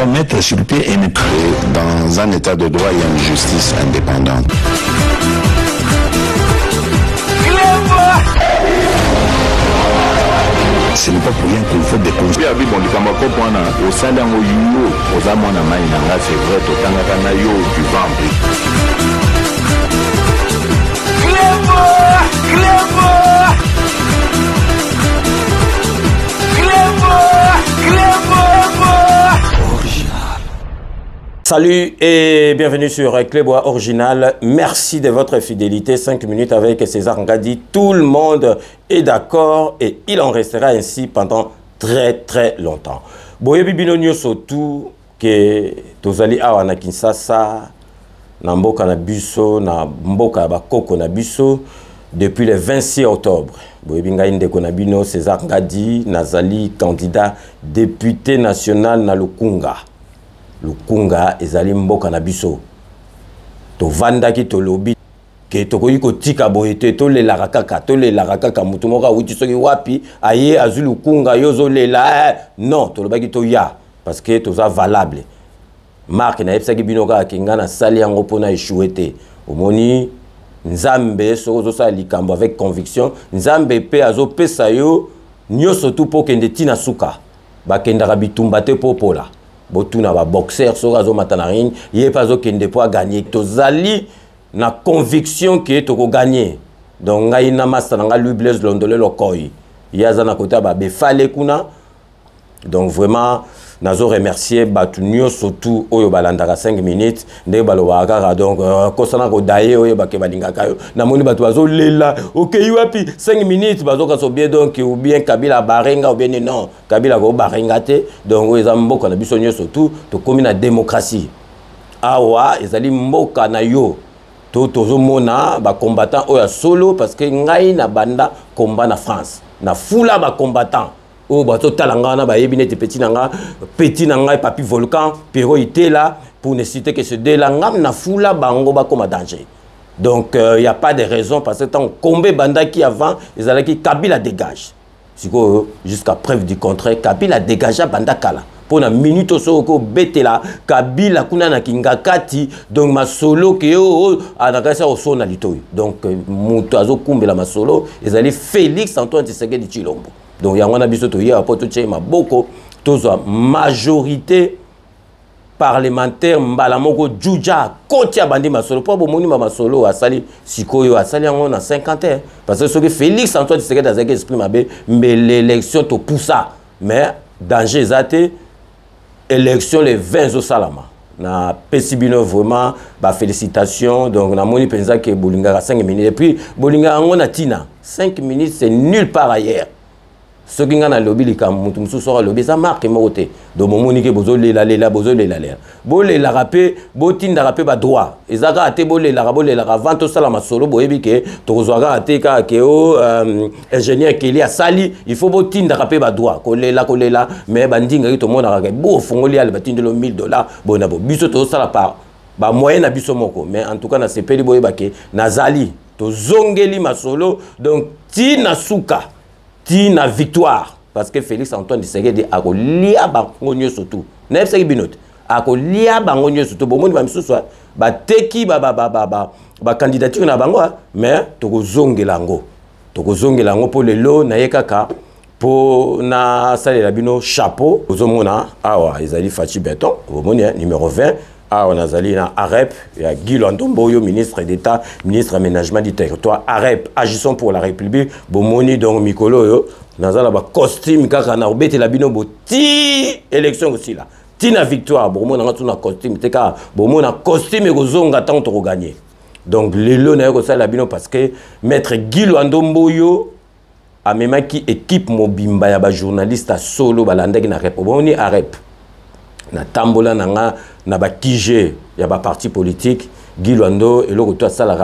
doit mettre sur pied et dans un état de droit, il y a une justice indépendante. Ce n'est pas pour rien qu'il faut des conseils. Salut et bienvenue sur Clébois Original. Merci de votre fidélité. 5 minutes avec César Ngadi. Tout le monde est d'accord et il en restera ainsi pendant très longtemps. Boyebi binonyo surtout que tozali awa na Kinshasa, na mboka na biso, na mboka bakoko na biso depuis le 26 octobre. Boyebi ngai ndeko na bino César Ngadi nazali candidat député national na Lukunga. Lukunga ezali mboka na biso. To vanda ki to lobi ke to koyi ko tika boyete to le la kaka mutu moka wuti soki wapi aye azu Lukunga yozo lela non to lobaki to ya parce que to za valable. Mark na epsa ki binoka kinga na sali yango pona échoué. Omoni Nzambe sozo sa likambo avec conviction. Nzambe pe azo pesa yo nyoso tu po kende tina suka. Ba kendaka bitumba te popola. Botuna ba boxeur so azo matanarine yé pas zo kende po gagner tozali na conviction que to ko gagner donc ngai na master nga lui Blaise Londole lokoyi yaza na kota ba be fale kuna donc vraiment nazo remercier batu nyonso tout oyo balandaka 5 minutes nde baloba kaka donc kosana ko daye oyo ba ke balingaka yo na moni batu bazo lela okay wapi 5 minutes bazo ka so bien donc ou bien Kabila barenga ou bien non Kabila ko barenga te donc oyo za mboka na biso nyonso tout to komi na démocratie awa ezali mboka na yo to tozo mona ba combattant oyo solo parce que ngai na banda combat na France na fula ba combattant oh bato talanga na ba yebinete petit nanga papi volcan pero ité là pour ne citer que ce de la ngam na fula bango ba comme danger donc il y a pas de raison parce que tant combé banda qui avant ils allaient qui Kabila dégage siko jusqu'à preuve du contraire Kabila dégagea banda kala pour na minute soko betela Kabila kuna na kingakati donc masolo ke o anakasa osona litoyi donc muto azokumbela masolo ils allaient Félix Antoine Tshisekedi Tshilombo. Donc, il y a un abisso to ya poto tche ma boko tozo majorité parlementaire mbalamoko juja kotia bandi masolo po bomoni ma masolo asali sikoyo asali yango na 50 ans parce que ce que Félix Antoine Tshisekedi a zaki exprime abe mais l'élection to poussa mais danger zate élection le 20 au salama na pesibino vraiment ba félicitations donc na moni penza ke bolinga 5 minutes et puis bolinga ngo na tina 5 minutes c'est nulle part ailleurs. Ce qui est dans le lobby, les lobby, ça marque moté. Donc, mon monique, bozo lela, bozo lela. Bolé la rapé, botin da rapé ba droit. Ezaka ate bolé la rabole la vente ça la masolo boyebi ke tozoaga ate ka ke o ingénieur Kelly a sali, il faut botin da rapé ba droit. Kolela mais bandinga to mona ka bo fongoli al batin de $1000 bonabo. Biso to ça la part. Ba moyen na biso moko, mais en tout cas na sepeli boyeba ke nazali to zongeli masolo donc tina suka. Tina victoire parce que Félix Antoine Tshisekedi a kolia bangonyo surtout na fsaki binote a kolia bangonyo surtout bomoni ba misusu ba teki ba candidature na bango mais tokozongela ngo pour lelo na yekaka pour na salela bino chapeau ozomona awa ezali Fachi Beton bomoni numéro 20 on a Zalina AREP, il y a Guy Landomboyo, ministre d'État, ministre aménagement du territoire. AREP, agissons pour la République. Bomoni, donc Mikolo, Nazala, costume, kaka na obete la bino, ti élection aussi là. Tina victoire, bomona na costume, teka, bomona costume et gozonga tant to gagner. Donc, lelo na yoko la bino parce que maître Guy Landomboyo a même qui équipe mobimba ya ba journaliste solo balandaki na AREP. Bomoni AREP. Na tambola nanga na ba kije ya ba parti politique Guy Lwando et l'autre salara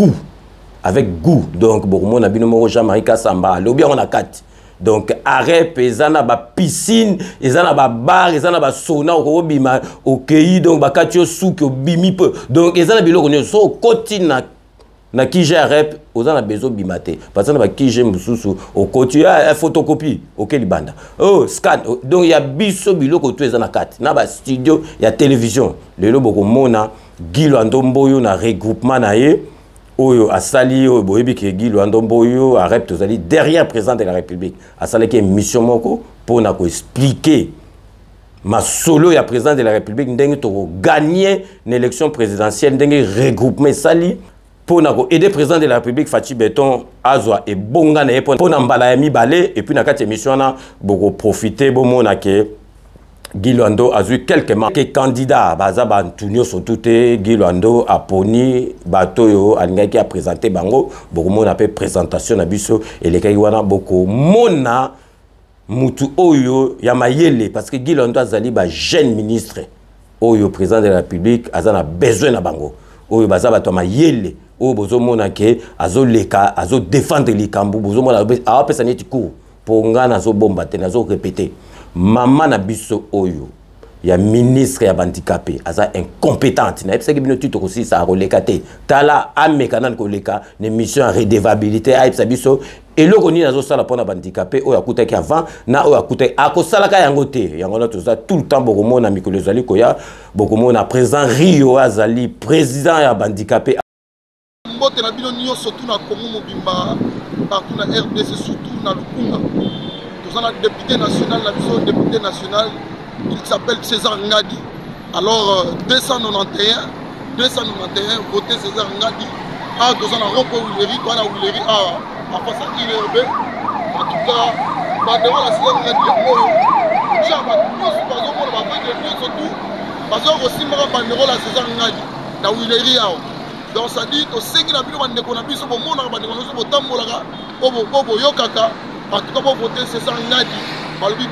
avec goût donc bon na bino moko Jean-Marie Kasamba lobi on a 4 donc AREP ezana ba piscine ezana ba bar ezana ba sauna ko bima okei donc ba katio souki obimi peu donc ezana biloko nyo so kotina na kije rep oza na bezo bimate parce que na kije mususu au côté a photocopie auquel libanda oh scan donc il y a biso biloko to eza na kati na ba studio ya télévision lelo boko mona Guy Lwando Mboyo na regroupement na ye oyo asali oyo boyebi ke Guy Lwando Mboyo a rep tozali derrière président de la République asali ke mission moko pour na ko expliquer ma solo ya président de la République ndenge to gagner une élection présidentielle ndenge regroupement sali pour aider le président de la République Fachi Beton azwa et bonga na pour na mbala ya mibale et puis na kati émission na boko profiter bo mona ke Guy Lwando a eu quelques mois que candidat baza bantunio surtout Guy Lwando a poni bato yo alingaki a présenter bango boko mona pe présentation na biso et les kai wana boko mona mutu oyo ya mayele parce que Guy Lwando azali ba jeune ministre oyo président de la République azana besoin na bango oyo baza bato mayele oyo bozo mona ke azo leka azo défendre likambu bozo mona a pesa neti cours pour ngana azo bomba te nazo répéter maman na biso oyo ya ministre ya handicapé aza incompétente na epesa ke bino tuto aussi ça roleka te tala amekana ko leka ne mission en redevabilité a epesa biso eloko ni nazo sala pona handicapé oyo akutaki avant na oyo akutaki akosala ka yango te yango na toza tout le temps bokomo na mikolo zali koya bokomo na président Rio azali président ya handicapé mbote na bino nyonso tout na Congo mobimba partout na RDC surtout na Lukunda tozana député national na biso député national il s'appelle César Ngadi alors 291 voté César Ngadi a tozana rompo Wileri toi na Wileri a face à IRB en tout cas ba devant la César Ngadi oyo chama tous bazo mona ba vendre nyonso tout bazo kosimba bandero la César Ngadi na Wileri ao donc ça dit que c'est que la bino bande kona biso bo mona bande kona biso bo tambolaka obo yokaka en tout cas pour voter César Ngadi balobi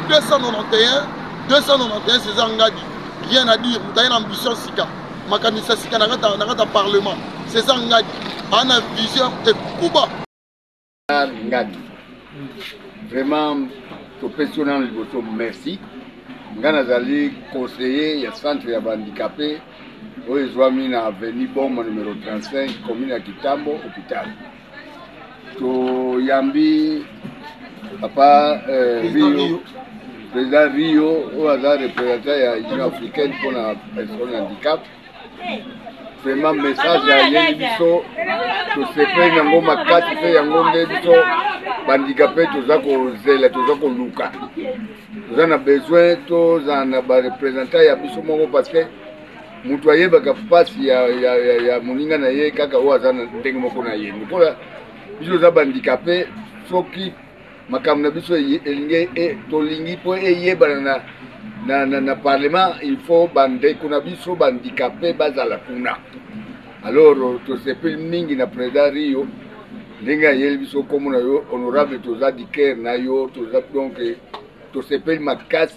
291 César Ngadi rien à dire vous avez une ambition sika makanisa sika na kata parlement César Ngadi ana vision et kuba Ngadi vraiment professionnel merci ngana zali conseiller ya centre ya handicapé oyo zwami na avenue Bomba numéro 35 commune ya Kitambo hôpital to yambi papa Rio président Rio oyo aza représentant ya Union africaine pour la personne handicap vraiment message ya yeli biso tosepe yango makati pe yango nde biso bandicapé toza kozela toza koluka toza na besoin toza na barepresentant ya biso moko parce que mutu ayebaka mpasi ya moninga na ye kaka oyo aza na ndenge moko na ye lokola biso toza bandicapé soki makambo na biso elingi tolingi mpo eyebana na parlement il faut bandeko na biso bandicapé bazala kuna alors tosepeli mingi na président Rio ndenge ayeli biso komo na yo honorable toza diker na yo toza donc tosepeli makasi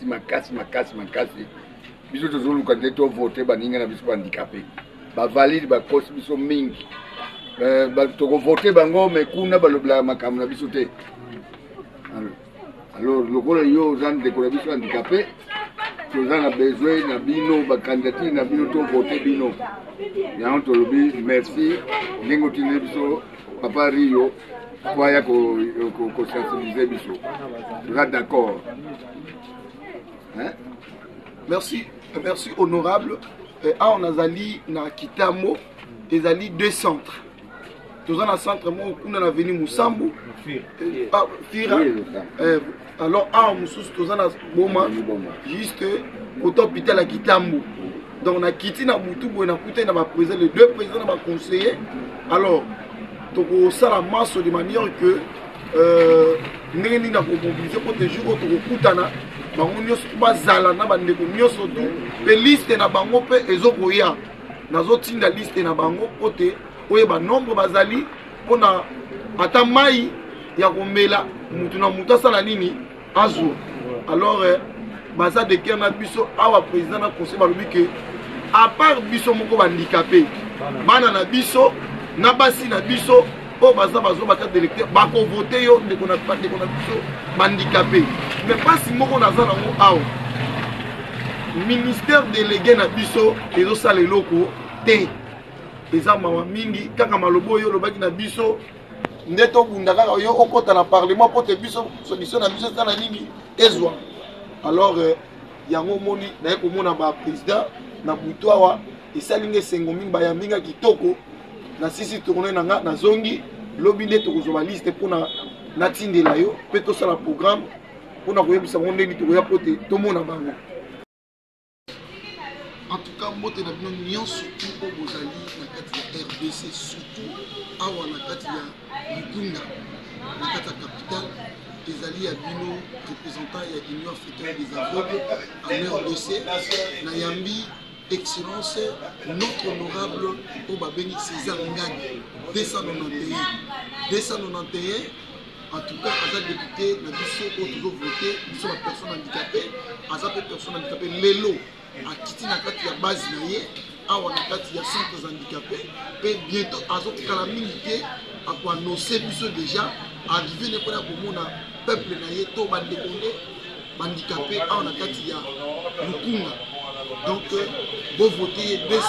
biso tozoluka nde tovote baninga na biso bandicapé bavalide bakosi biso mingi tokovote bango me kuna balobelaka makambo na biso te alors lokola yo oza ndeko na biso handicapé toza na besoin na bino bacandidature na bino tovote bino yango tolobi merci ndenge otindeli biso papa Rio po aya kosensibilize biso toza d'accord merci honorable on azali na Kitambo ezali deux centres toza na centre mo kuna na avenue Musambu Fira alors mususu toza na Boma juste côté hôpital à Kitambo donc na kiti na mutu boye na kuta na ba président les deux présidents na ba conseillers alors toko sala masse de manière que ndenge nini na ko mobiliser pour des jours toko kutana bango nyonso bazala na bandeko nyonso tu pe liste na bango pe ezokoya nazotinda liste na bango pote oyeba nombre bazali pona ata mai ya komela mutu na mutu asala nini azo alors baza de cœur na biso awa président na conseil balobi ke à part biso moko bandicapé bana na biso na basi na biso o baza bazo bata d'électeur bako voter yo ndeko na biso bandicapé mais pas si moko naza nango awa ministère délégué na biso ezosala eloko te eza mawa mingi kaka malobo oyo olobaki na biso nde tobunda kaka yo okota na parlement mpo te biso solution na biso eza na nini ezwa. Alors yango omoni naye komona baprésident na butu awa esalingi esengo mingi bayambinga kitoko na sisi tourne na nga nazongi lobi nde tokozwa baliste mpona natindela yo mpe tosala programme mpona koyebisa bango ndenge tokoya mpo te tomona bango. En tout cas, mbote na bino nyonso oyo bozali na kati ya RDC, surtout awa na kati ya Lukunda na kati ya capitale ezali ya bino représentant ya Union africaine des aveugles en RDC na yambi excellence notre honorable Obabengi César Ngani 291 en tout cas aza député na biso oyo toujours voté biso ba personne handicapée aza pe personne handicapée lelo akiti na kati ya base na ye awa na kati ya centres handicapés pe bientôt azokala mingi te akoannonce biso déjà arrivé ne mpona komona peuple na ye to bandeko nde bandicapé awa na kati ya Lukunga. Donc bovote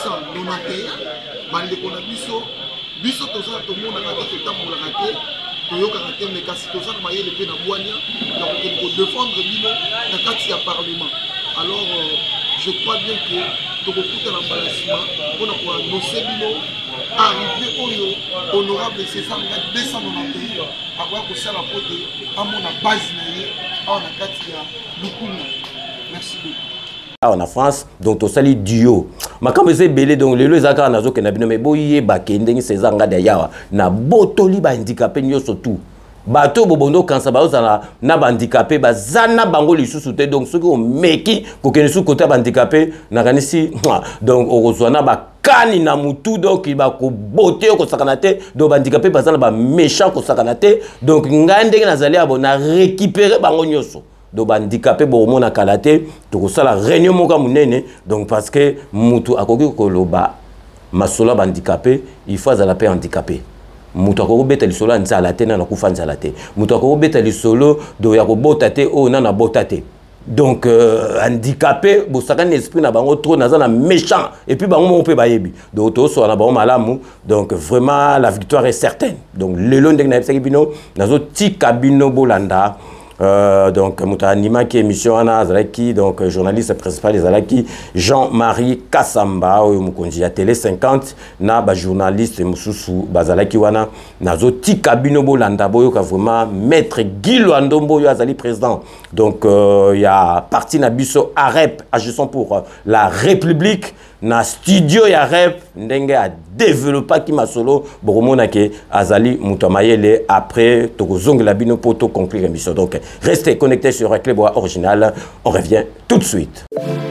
291 bandeko na biso tozala tomonaka te totambolaka te toyokaka te me kasi toza na mayele mpe na bwania na kokende kodefendre bino na kati ya parlement. Alors je crois bien que tokokuta na mbala nsima mpona koannonce bino arrivé oyo honorable César Ngani 291 akoya kosala po te amona base na ye awa na kati ya Lukunga. Merci beaucoup. En France, donc au sali duo. Ma comme c'est belé donc les akara nazo ke na bino me boye ba kendenge César Ngani yawa na botoli ba handicapé nyo surtout. Bato bobondo kansa ba ozala na ba handicapé ba zana bango lisusu te donc ceux qui ont meki ko kene su côté ba handicapé na kanisi donc ozwana ba kani na mutu donc ba ko bote ko sakana te do ba handicapé ba zana ba méchant ko sakana te donc ngande nazali abo na récupérer bango nyoso. Donc handicapé bon na kalaté to sala réunion moka munene donc parce que mutu akoki koloba masola handicapé il faut la paix handicapé mutu akoko beta lisolo nzala te na kufa nzala te mutu akoko beta lisolo do ya kobota te o na bota te donc handicapé bo sakana esprit na bango trop na méchant et puis bango mo pe bayebi donc to so na bango malamu donc vraiment la victoire est certaine donc lelo ndenge na ebisaki bino nazo tika bino bolanda. Donc Moutanima qui émission Anna Zalaki donc journaliste principal des Zalaki Jean-Marie Kassamba ou Mukonji à Télé 50 na ba journaliste Mususu Bazalaki wana nazo tika bino bolanda boyo ka vraiment maître Guy Luandombo yo azali président donc il y a parti na biso AREP agissons pour la République na studio ya rep ndenge a développer ki masolo bokomona ke azali mutomayele après tokozongela bino poto conclure émission. Donc restez connectés sur Clébois Original, on revient tout de suite.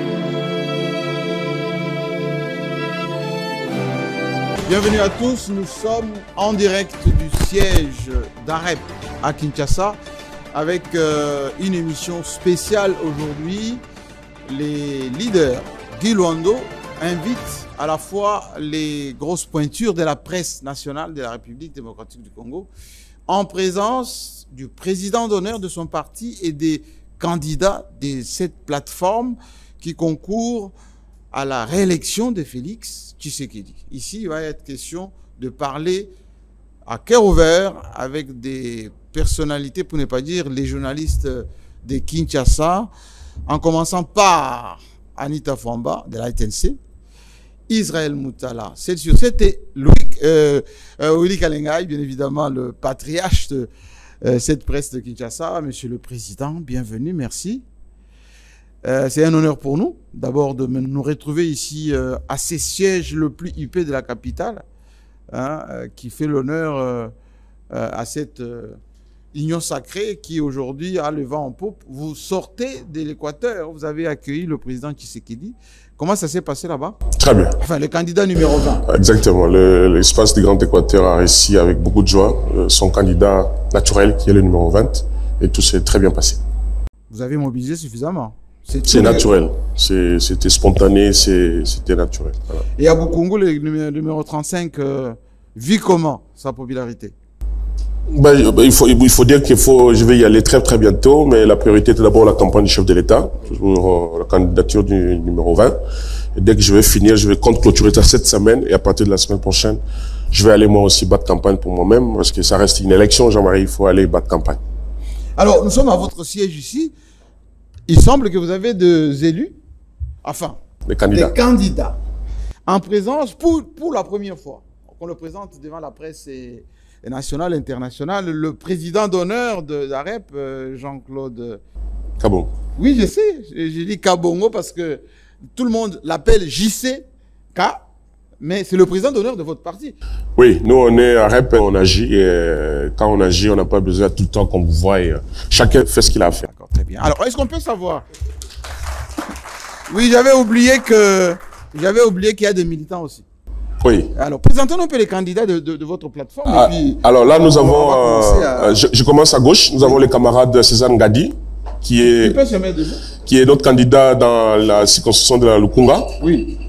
Bienvenue à tous, nous sommes en direct du siège d'AREP à Kinshasa avec une émission spéciale aujourd'hui. Les leaders Guy Luando invite à la fois les grosses pointures de la presse nationale de la République démocratique du Congo en présence du président d'honneur de son parti et des candidats de cette plateforme qui concourt à la réélection de Félix Tshisekedi. Ici, il va être question de parler à cœur ouvert avec des personnalités, pour ne pas dire les journalistes de Kinshasa, en commençant par Anita Fwamba de la TNC, Israël Moutala, 7/7 et Willy Kalengai, bien évidemment le patriarche de cette presse de Kinshasa. Monsieur le Président, bienvenue, merci. C'est un honneur pour nous, d'abord de nous retrouver ici à ces sièges le plus huppé de la capitale, hein, qui fait l'honneur à cette union sacrée qui aujourd'hui a le vent en poupe. Vous sortez de l'Équateur, vous avez accueilli le président Tshisekedi. Comment ça s'est passé là-bas? Très bien. Enfin, le candidat numéro 20. Exactement. L'espace du Grand Équateur a réussi avec beaucoup de joie son candidat naturel qui est le numéro 20 et tout s'est très bien passé. Vous avez mobilisé suffisamment? C'est naturel. C'était spontané, c'était naturel. Voilà. Et à Bukungu, le numéro 35, vit comment sa popularité? Il faut dire je vais y aller très très bientôt, mais la priorité est d'abord la campagne du chef de l'État, toujours la candidature du numéro 20. Et dès que je vais finir, je vais compte clôturer ça cette semaine. Et à partir de la semaine prochaine, je vais aller moi aussi battre campagne pour moi-même. Parce que ça reste une élection, Jean-Marie, il faut aller battre campagne. Alors, nous sommes à votre siège ici. Il semble que vous avez des élus, enfin, Les candidats. des candidats en présence pour la première fois. On le présente devant la presse nationale et internationale. Le président d'honneur de l'AREP, Jean-Claude Kabongo. Oui, je sais. J'ai dit Kabongo parce que tout le monde l'appelle JCK, mais c'est le président d'honneur de votre parti. Oui, nous on est à REP, on agit. Et quand on agit, on n'a pas besoin tout le temps qu'on vous voie. Chacun fait ce qu'il a à faire. D'accord, très bien. Alors, est-ce qu'on peut savoir? Oui, j'avais oublié qu'il y a des militants aussi. Oui. Alors, présentons un peu les candidats de votre plateforme. Ah, et puis, alors là, nous avons... commencer à... je commence à gauche. Nous avons les camarades César Ngadi, qui est notre candidat dans la circonscription de la Lukunga. Oui.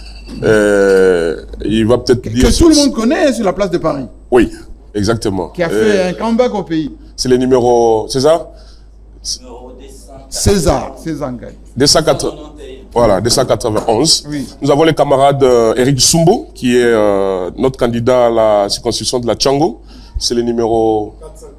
Il va peut-être dire... Que tout le monde connaît sur la place de Paris. Oui, exactement. Qui a fait un comeback au pays. C'est le numéro... César César Ngadi. 280. Voilà, 291. Oui. Nous avons les camarades Eric Sumbo, qui est notre candidat à la circonscription de la Tchango. C'est le numéro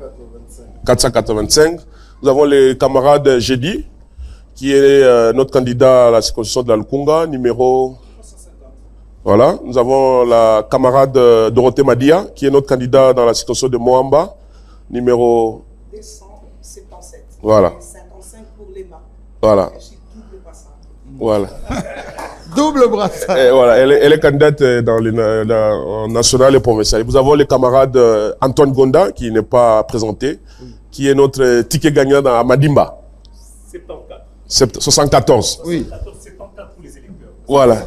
485. Nous avons les camarades Jedi, qui est notre candidat à la circonscription de la Lukunga, numéro... Voilà. Nous avons la camarade Dorothée Madia, qui est notre candidat dans la circonscription de Moamba, numéro... 277. Voilà. 55 pour les mains. Voilà. Voilà. Double brassard. Et voilà, elle est candidate en national et provincial. Nous avons les camarades Antoine Gonda, qui n'est pas présenté, qui est notre ticket gagnant à Madimba. 74. Oui. 74 pour les électeurs. Voilà.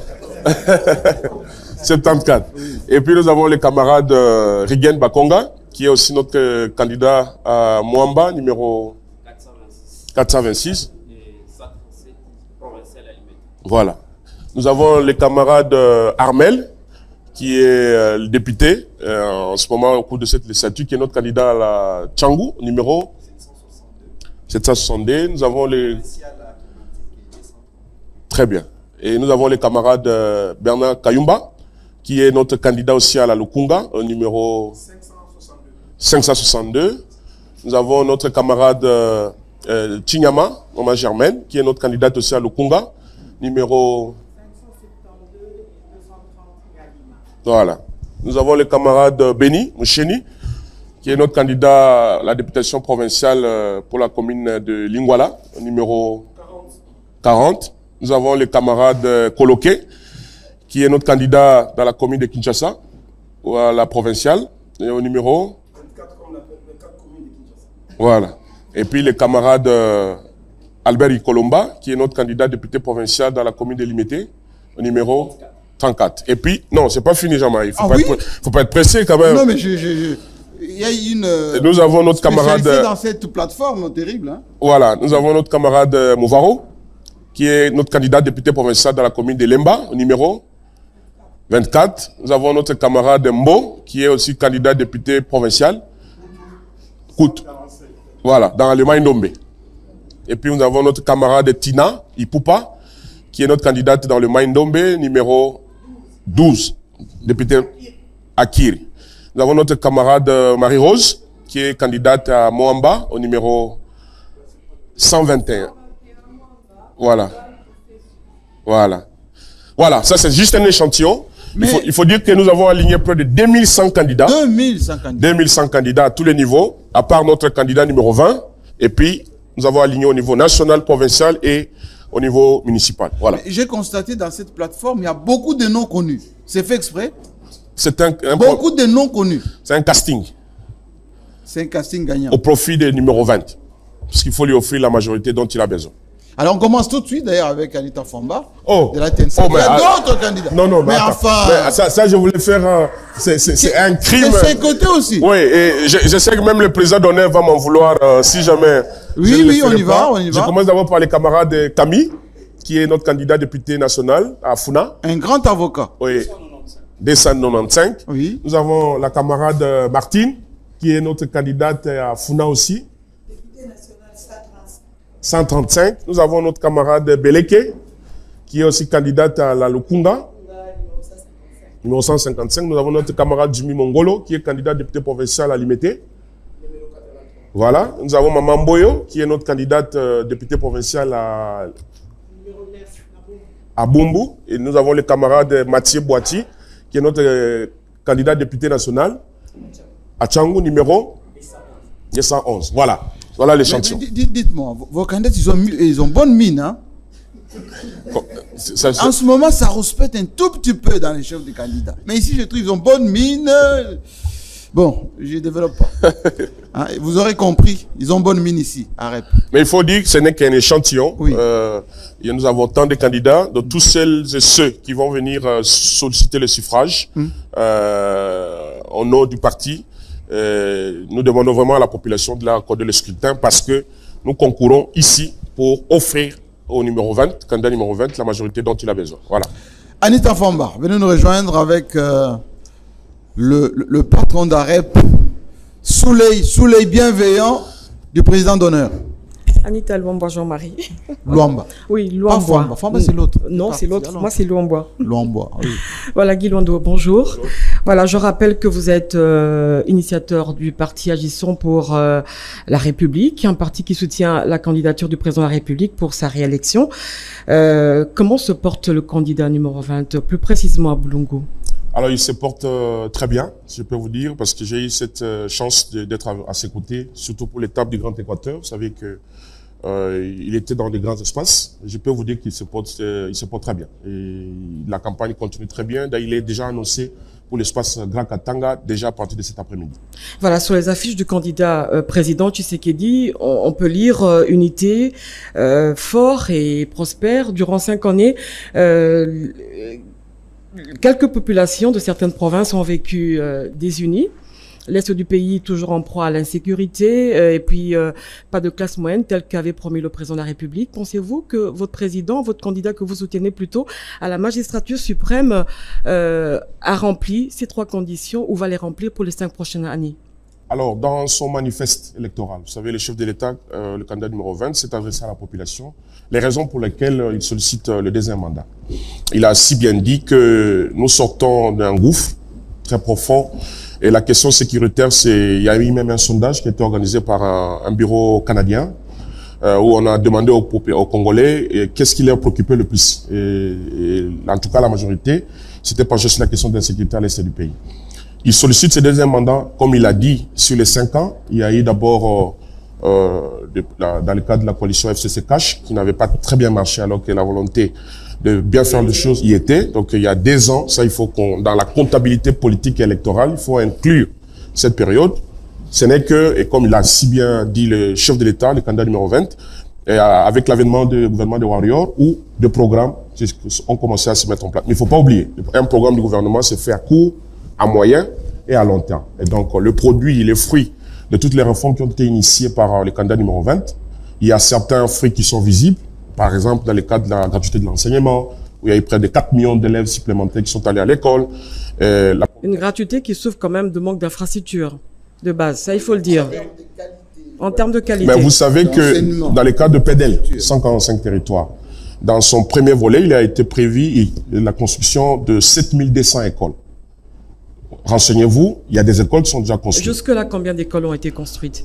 74. Et puis nous avons les camarades Rigen Bakonga, qui est aussi notre candidat à Moamba, numéro 426. Voilà. Nous avons les camarades Armel, qui est le député en ce moment au cours de cette législature, qui est notre candidat à la Tchangou, numéro 762. Nous avons les... Très bien. Et nous avons les camarades Bernard Kayumba, qui est notre candidat aussi à la Lukunga, au numéro 562. Nous avons notre camarade Chinyama, Maman Germaine, qui est notre candidate aussi à Lukunga, numéro 572 et 230 Galima. Voilà. Nous avons le camarade Beni Moucheni, qui est notre candidat à la députation provinciale pour la commune de Lingwala, numéro 40. Nous avons le camarade Koloke, qui est notre candidat dans la commune de Kinshasa, ou à la provinciale, et au numéro 24 comme la 24 communes de Kinshasa. Voilà. Et puis le camarade Albert Ikolomba, qui est notre candidat député provincial dans la commune de Limité, au numéro 34. Et puis, non, c'est pas fini, Jean-Marie. Faut pas être pressé quand même. Non, mais il y a une... Nous avons notre camarade... dans cette plateforme terrible. Hein. Voilà, nous avons notre camarade Mouvaro, qui est notre candidat député provincial dans la commune de Lemba, au numéro 24. Nous avons notre camarade Mbo, qui est aussi candidat député provincial. Voilà, dans le Maïndombe. Et puis nous avons notre camarade Tina Ipupa, qui est notre candidate dans le Maïndombe, numéro 12, député Akiri. Nous avons notre camarade Marie-Rose, qui est candidate à Moamba, au numéro 121. Voilà. Voilà. Voilà, ça c'est juste un échantillon. Il faut dire que nous avons aligné près de 2100 candidats. 2100 candidats. 2100 candidats à tous les niveaux, à part notre candidat numéro 20. Et puis, nous avons aligné au niveau national, provincial et au niveau municipal. Voilà. J'ai constaté dans cette plateforme, il y a beaucoup de noms connus. C'est fait exprès? C'est beaucoup de noms connus. C'est un casting. C'est un casting gagnant. Au profit des numéros 20. Parce qu'il faut lui offrir la majorité dont il a besoin. Alors on commence tout de suite d'ailleurs avec Anita Fomba de la TNC. Il y a d'autres candidats. Non, mais enfin... Mais ça, je voulais faire... C'est un crime. C'est côté aussi. Oui, et je sais que même le président d'honneur va m'en vouloir si jamais... Oui, on y va. Je commence d'abord par les camarades Camille, qui est notre candidat député national à Funa. Un grand avocat. Oui, 295. Oui. Nous avons la camarade Martine, qui est notre candidate à Funa aussi. 135. Nous avons notre camarade Beleke, qui est aussi candidate à la Lukunga. Numéro 155. Nous avons notre camarade Jimmy Mongolo, qui est candidat député provincial à Limité. Voilà. Nous avons Maman Boyo, qui est notre candidate députée provinciale à Bumbu. Et nous avons le camarade Mathieu Boati, qui est notre candidat député national à Tchangou, numéro 111. Voilà. Voilà l'échantillon. Dites-moi, vos candidats, ils ont bonne mine, hein? En ce moment, ça respecte un tout petit peu dans les chefs des candidats. Mais ici, je trouve qu'ils ont bonne mine. Bon, je ne développe pas. Hein, vous aurez compris, ils ont bonne mine ici, à REP. Mais il faut dire que ce n'est qu'un échantillon. Oui. Et nous avons tant de candidats, de tous celles et ceux qui vont venir solliciter le suffrage au nom du parti. Nous demandons vraiment à la population de l'accorder le scrutin parce que nous concourons ici pour offrir au numéro 20, candidat numéro 20, la majorité dont il a besoin. Voilà. Anita Famba, venez nous rejoindre avec le patron d'AREP, Souley bienveillant du président d'honneur. Anita Luamba Jean-Marie. Luamba. Oui, Luamba. Pas Famba. Famba, c'est l'autre. Non, c'est l'autre. Moi, c'est Luamba. Luamba, oui. Voilà, Guy Luando, bonjour. Voilà, je rappelle que vous êtes initiateur du parti Agissons pour la République, un parti qui soutient la candidature du président de la République pour sa réélection. Comment se porte le candidat numéro 20, plus précisément à Boulungu? Alors, il se porte très bien, je peux vous dire, parce que j'ai eu cette chance d'être à ses côtés, surtout pour l'étape du Grand Équateur. Vous savez que il était dans des grands espaces. Je peux vous dire qu'il se porte très bien. Et la campagne continue très bien. D'ailleurs, il est déjà annoncé pour l'espace Grand Katanga, déjà à partir de cet après-midi. Voilà, sur les affiches du candidat président Tshisekedi, on peut lire unité, fort et prospère durant 5 années. Quelques populations de certaines provinces ont vécu désunies. L'Est du pays toujours en proie à l'insécurité et puis pas de classe moyenne telle qu'avait promis le président de la République. Pensez-vous que votre président, votre candidat que vous soutenez plutôt à la magistrature suprême a rempli ces 3 conditions ou va les remplir pour les 5 prochaines années? Alors, dans son manifeste électoral, vous savez, le chef de l'État, le candidat numéro 20, s'est adressé à la population. Les raisons pour lesquelles il sollicite le 2e mandat. Il a si bien dit que nous sortons d'un gouffre très profond. Et la question sécuritaire, il y a eu même un sondage qui a été organisé par un bureau canadien où on a demandé aux Congolais qu'est-ce qui leur préoccupait le plus. Et en tout cas, la majorité, c'était pas juste la question de l'insécurité à l'est du pays. Il sollicite ce 2e mandat, comme il a dit, sur les 5 ans. Il y a eu d'abord, dans le cadre de la coalition FCC Cash, qui n'avait pas très bien marché alors que la volonté de bien faire les choses y était. Donc il y a 2 ans, ça il faut dans la comptabilité politique et électorale, il faut inclure cette période. Ce n'est que, et comme il a si bien dit le chef de l'État, le candidat numéro 20, et avec l'avènement du gouvernement de Warrior, où des programmes ont commencé à se mettre en place. Mais il ne faut pas oublier, un programme du gouvernement se fait à court, à moyen et à long terme. Et donc le produit, les fruits de toutes les réformes qui ont été initiées par le candidat numéro 20, il y a certains fruits qui sont visibles. Par exemple, dans le cadre de la gratuité de l'enseignement, où il y a eu près de 4 millions d'élèves supplémentaires qui sont allés à l'école. Une gratuité qui souffre quand même de manque d'infrastructures de base, ça il faut le dire. En termes de qualité. Mais vous savez que dans le cadre de PEDEL, 145 territoires, dans son premier volet, il a été prévu la construction de 7200 écoles. Renseignez-vous, il y a des écoles qui sont déjà construites. Jusque-là, combien d'écoles ont été construites?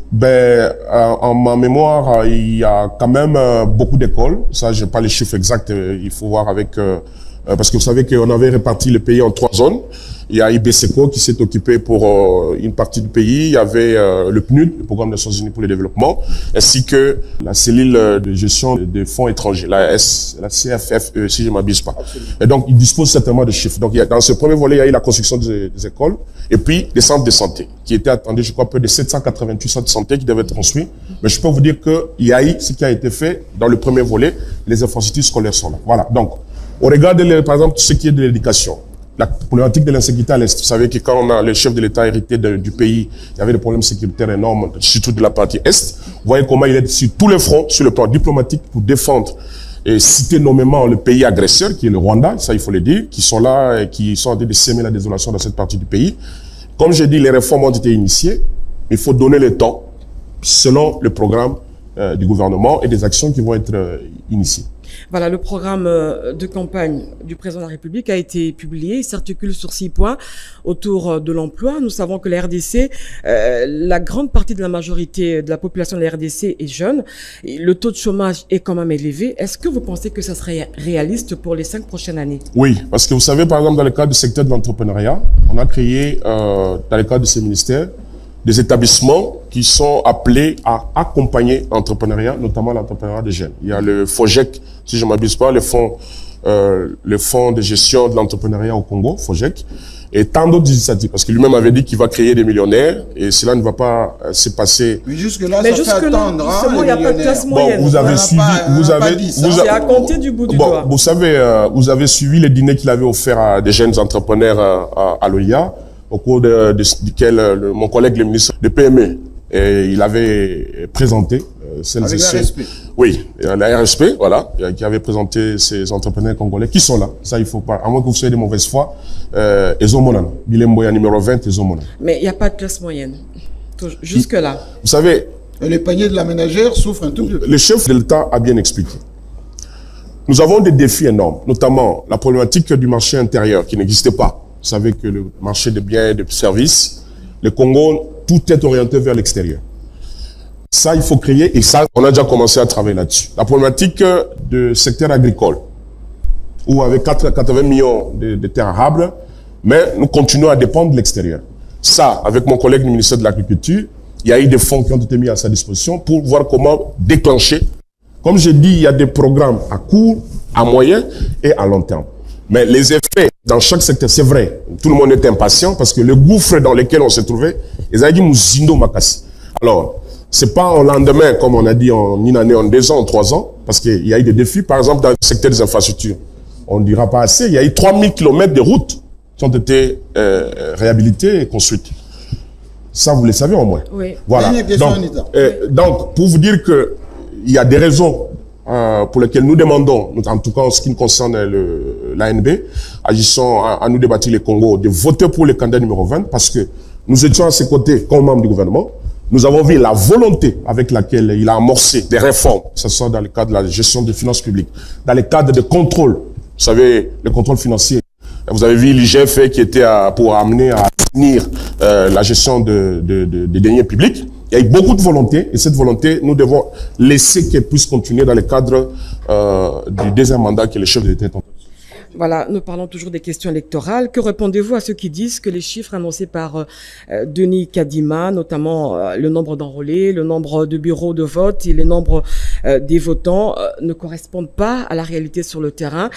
En ma mémoire, il y a quand même beaucoup d'écoles. Ça, je n'ai pas les chiffres exacts. Il faut voir avec... parce que vous savez qu'on avait réparti le pays en 3 zones. Il y a IBSECO qui s'est occupé pour une partie du pays. Il y avait le PNUD, le Programme des Nations Unies pour le développement, ainsi que la cellule de gestion des fonds étrangers, la CFFE, si je ne m'abuse pas. Et donc, il dispose certainement de chiffres. Donc, dans ce premier volet, il y a eu la construction des écoles et puis des centres de santé, qui étaient attendus, je crois, près de 788 centres de santé qui devaient être construits. Mais je peux vous dire qu'il y a eu ce qui a été fait dans le premier volet. Les infrastructures scolaires sont là. Voilà. Donc, on regarde, par exemple, ce qui est de l'éducation. La problématique de l'insécurité à l'Est. Vous savez que quand le chef de l'État hérité du pays, il y avait des problèmes sécuritaires énormes, surtout de la partie Est. Vous voyez comment il est sur tous les fronts, sur le plan diplomatique, pour défendre et citer nommément le pays agresseur, qui est le Rwanda, ça il faut le dire, qui sont là et qui sont en train de s'aimer la désolation dans cette partie du pays. Comme j'ai dit, les réformes ont été initiées. Il faut donner le temps, selon le programme du gouvernement et des actions qui vont être initiées. Voilà, le programme de campagne du président de la République a été publié. Il s'articule sur 6 points autour de l'emploi. Nous savons que la RDC, la grande partie de la majorité de la population de la RDC est jeune. Et le taux de chômage est quand même élevé. Est-ce que vous pensez que ça serait réaliste pour les 5 prochaines années? Oui, parce que vous savez, par exemple, dans le cadre du secteur de l'entrepreneuriat, on a créé, dans le cadre de ces ministères, des établissements qui sont appelés à accompagner l'entrepreneuriat, notamment l'entrepreneuriat des jeunes. Il y a le FOGEC, si je ne m'abuse pas, le fonds de gestion de l'entrepreneuriat au Congo, FOGEC, et tant d'autres initiatives, parce que lui-même avait dit qu'il va créer des millionnaires, et cela ne va pas se passer. Mais jusque-là, ça fait attendre, hein, il n'y a pas de classe moyenne. Bon, vous avez suivi, c'est à compter du bout du doigt. Vous savez, vous avez suivi les dîners qu'il avait offerts à des jeunes entrepreneurs à l'OIA, au cours duquel mon collègue, le ministre de PME, il avait présenté celles et ceux. RSP. Oui, la RSP, voilà, qui avait présenté ces entrepreneurs congolais qui sont là. Ça, il faut pas, à moins que vous soyez de mauvaise foi, Ezomonana, Bilemboya numéro 20, Ezomonana. Mais il n'y a pas de classe moyenne. Jusque-là. Vous savez. Les paniers de la ménagère souffrent un tout petit peu. Le chef de l'État a bien expliqué. Nous avons des défis énormes, notamment la problématique du marché intérieur qui n'existait pas. Vous savez que le marché des biens et des services, le Congo, tout est orienté vers l'extérieur. Ça, il faut créer, et ça, on a déjà commencé à travailler là-dessus. La problématique du secteur agricole, où avec 80 millions de terres arables, mais nous continuons à dépendre de l'extérieur. Ça, avec mon collègue du ministère de l'Agriculture, il y a eu des fonds qui ont été mis à sa disposition pour voir comment déclencher. Comme j'ai dit, il y a des programmes à court, à moyen et à long terme. Mais les effets dans chaque secteur, c'est vrai. Tout le monde est impatient parce que le gouffre dans lequel on se trouvait, ils ont dit Mouzindo Makassi. Alors, c'est pas en lendemain, comme on a dit, en une année, en 2 ans, en 3 ans, parce qu'il y a eu des défis, par exemple, dans le secteur des infrastructures. On ne dira pas assez, il y a eu 3000 km de routes qui ont été réhabilitées et construites. Ça, vous le savez au moins. Oui. Voilà. Donc, pour vous dire que il y a des raisons pour lesquelles nous demandons, en tout cas en ce qui concerne l'ANB, agissant à nous débattre les Congo, de voter pour le candidat numéro 20, parce que nous étions à ses côtés comme membres du gouvernement. Nous avons vu la volonté avec laquelle il a amorcé des réformes, que ce soit dans le cadre de la gestion des finances publiques, dans le cadre de contrôle, vous savez, le contrôle financier. Vous avez vu l'IGF qui était pour amener à tenir la gestion des deniers publics. Il y a eu beaucoup de volonté, et cette volonté, nous devons laisser qu'elle puisse continuer dans le cadre du deuxième mandat que le chef de l'État est en train de... Voilà, nous parlons toujours des questions électorales. Que répondez-vous à ceux qui disent que les chiffres annoncés par Denis Kadima, notamment le nombre d'enrôlés, le nombre de bureaux de vote et le nombre des votants ne correspondent pas à la réalité sur le terrain?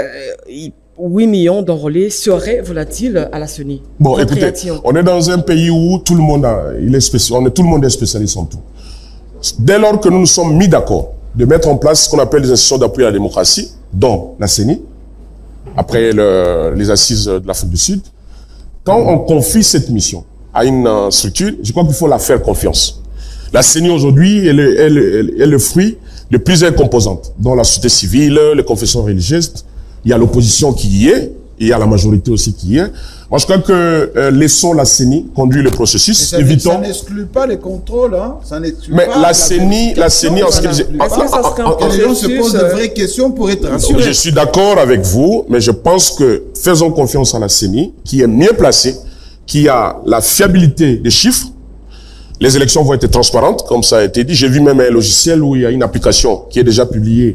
8 millions d'enrôlés seraient volatiles à la CENI. Bon, écoutez, on est dans un pays où tout le monde tout le monde est spécialiste en tout. Dès lors que nous nous sommes mis d'accord de mettre en place ce qu'on appelle les institutions d'appui à la démocratie, dont la CENI, après les assises de l'Afrique du Sud, quand on confie cette mission à une structure, je crois qu'il faut la faire confiance. La CENI aujourd'hui est le fruit de plusieurs composantes, dont la société civile, les confessions religieuses. Il y a l'opposition qui y est, et il y a la majorité aussi qui y est. Moi, je crois que laissons la CENI conduire le processus. Ça n'exclut pas les contrôles, hein. Ça n'exclut mais pas la CENI, en ce qui les gens se posent de vraies questions pour être rassurés. Je suis d'accord avec vous, mais je pense que faisons confiance à la CENI, qui est mieux placée, qui a la fiabilité des chiffres. Les élections vont être transparentes, comme ça a été dit. J'ai vu même un logiciel où il y a une application qui est déjà publiée.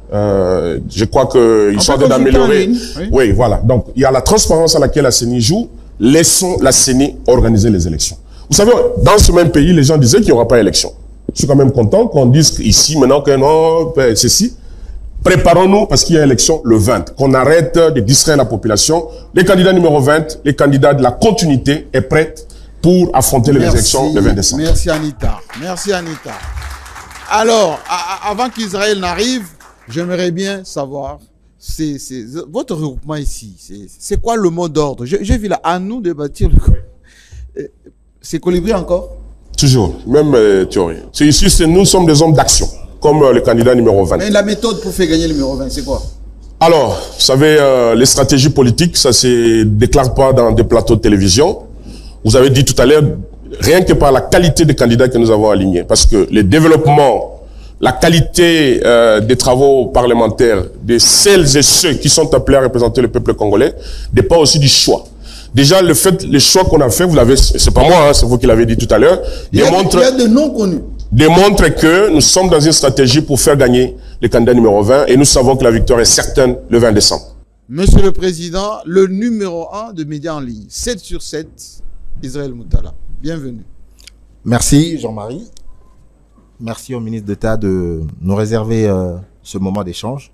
Je crois qu'ils sont en train d'améliorer. Oui, voilà. Donc, il y a la transparence à laquelle la CENI joue. Laissons la CENI organiser les élections. Vous savez, dans ce même pays, les gens disaient qu'il n'y aura pas d'élection. Je suis quand même content qu'on dise ici, maintenant, que non, ceci. Préparons-nous parce qu'il y a élection le 20. Qu'on arrête de distraire la population. Les candidats numéro 20, les candidats de la continuité est prêt pour affronter les élections le 20 décembre. Merci Anita. Merci Anita. Alors, avant qu'Israël n'arrive, j'aimerais bien savoir, votre regroupement ici, c'est quoi le mot d'ordre? J'ai vu là, à nous de bâtir le... C'est Colibri encore? Toujours, même théorie. Ici, nous sommes des hommes d'action, comme le candidat numéro 20. Mais la méthode pour faire gagner le numéro 20, c'est quoi? Alors, vous savez, les stratégies politiques, ça ne se déclare pas dans des plateaux de télévision. Vous avez dit tout à l'heure, rien que par la qualité des candidats que nous avons alignés, parce que le développement la qualité des travaux parlementaires de celles et ceux qui sont appelés à représenter le peuple congolais dépend aussi du choix. Déjà, le choix qu'on a fait, vous l'avez, c'est pas moi, hein, c'est vous qui l'avez dit tout à l'heure, il y a de noms connus. Démontre que nous sommes dans une stratégie pour faire gagner le candidat numéro 20 et nous savons que la victoire est certaine le 20 décembre. Monsieur le Président, le numéro 1 de Médias en ligne, 7 sur 7, Israël Moutala. Bienvenue. Merci Jean-Marie. Merci au ministre d'État de nous réserver ce moment d'échange.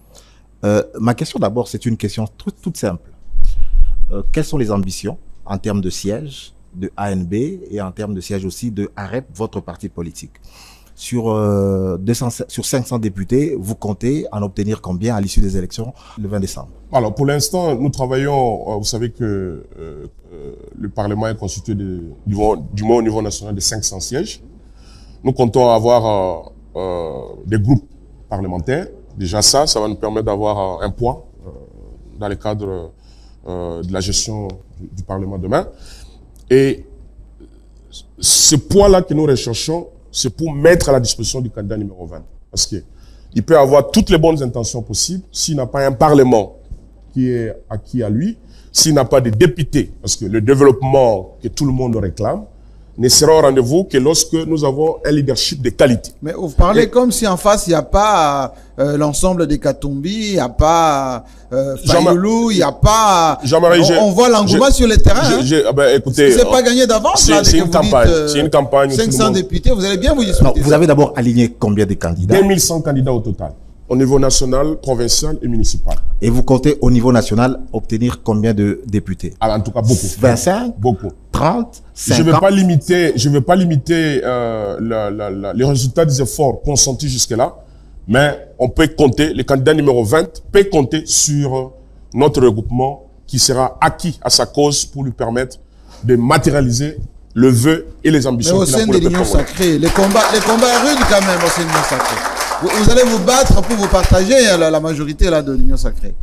Ma question d'abord, c'est une question toute simple. Quelles sont les ambitions en termes de sièges de ANB et en termes de sièges aussi de AREP, votre parti politique? Sur 500 députés, vous comptez en obtenir combien à l'issue des élections le 20 décembre? Alors pour l'instant, nous travaillons, vous savez que le Parlement est constitué du moins au niveau national de 500 sièges. Nous comptons avoir des groupes parlementaires. Déjà ça va nous permettre d'avoir un poids dans le cadre de la gestion du Parlement demain. Et ce poids-là que nous recherchons, c'est pour mettre à la disposition du candidat numéro 20. Parce qu'il peut avoir toutes les bonnes intentions possibles. S'il n'a pas un Parlement qui est acquis à lui, s'il n'a pas de députés, parce que le développement que tout le monde réclame ne sera au rendez-vous que lorsque nous avons un leadership de qualité. Mais vous parlez comme si en face, il n'y a pas l'ensemble des Katumbi, il n'y a pas Fayoulou, il n'y a pas... On voit l'engouement sur le terrain. Écoutez, c'est pas gagné d'avance. C'est une campagne. C'est une campagne. 500 députés, vous allez bien vous discuter. Non, vous avez d'abord aligné combien de candidats? 2100 candidats au total, au niveau national, provincial et municipal. Et vous comptez au niveau national obtenir combien de députés? Alors, en tout cas, beaucoup. 25? Beaucoup. 30? 50? Je ne vais pas limiter les résultats des efforts consentis jusque-là, mais on peut compter, le candidat numéro 20 peut compter sur notre regroupement qui sera acquis à sa cause pour lui permettre de matérialiser le vœu et les ambitions qu'il a pour le peuple congolais. Mais au sein de l'Union sacrée, les combats rudes quand même au sein de l'Union sacrée. Vous allez vous battre pour vous partager la majorité là, de l'Union sacrée.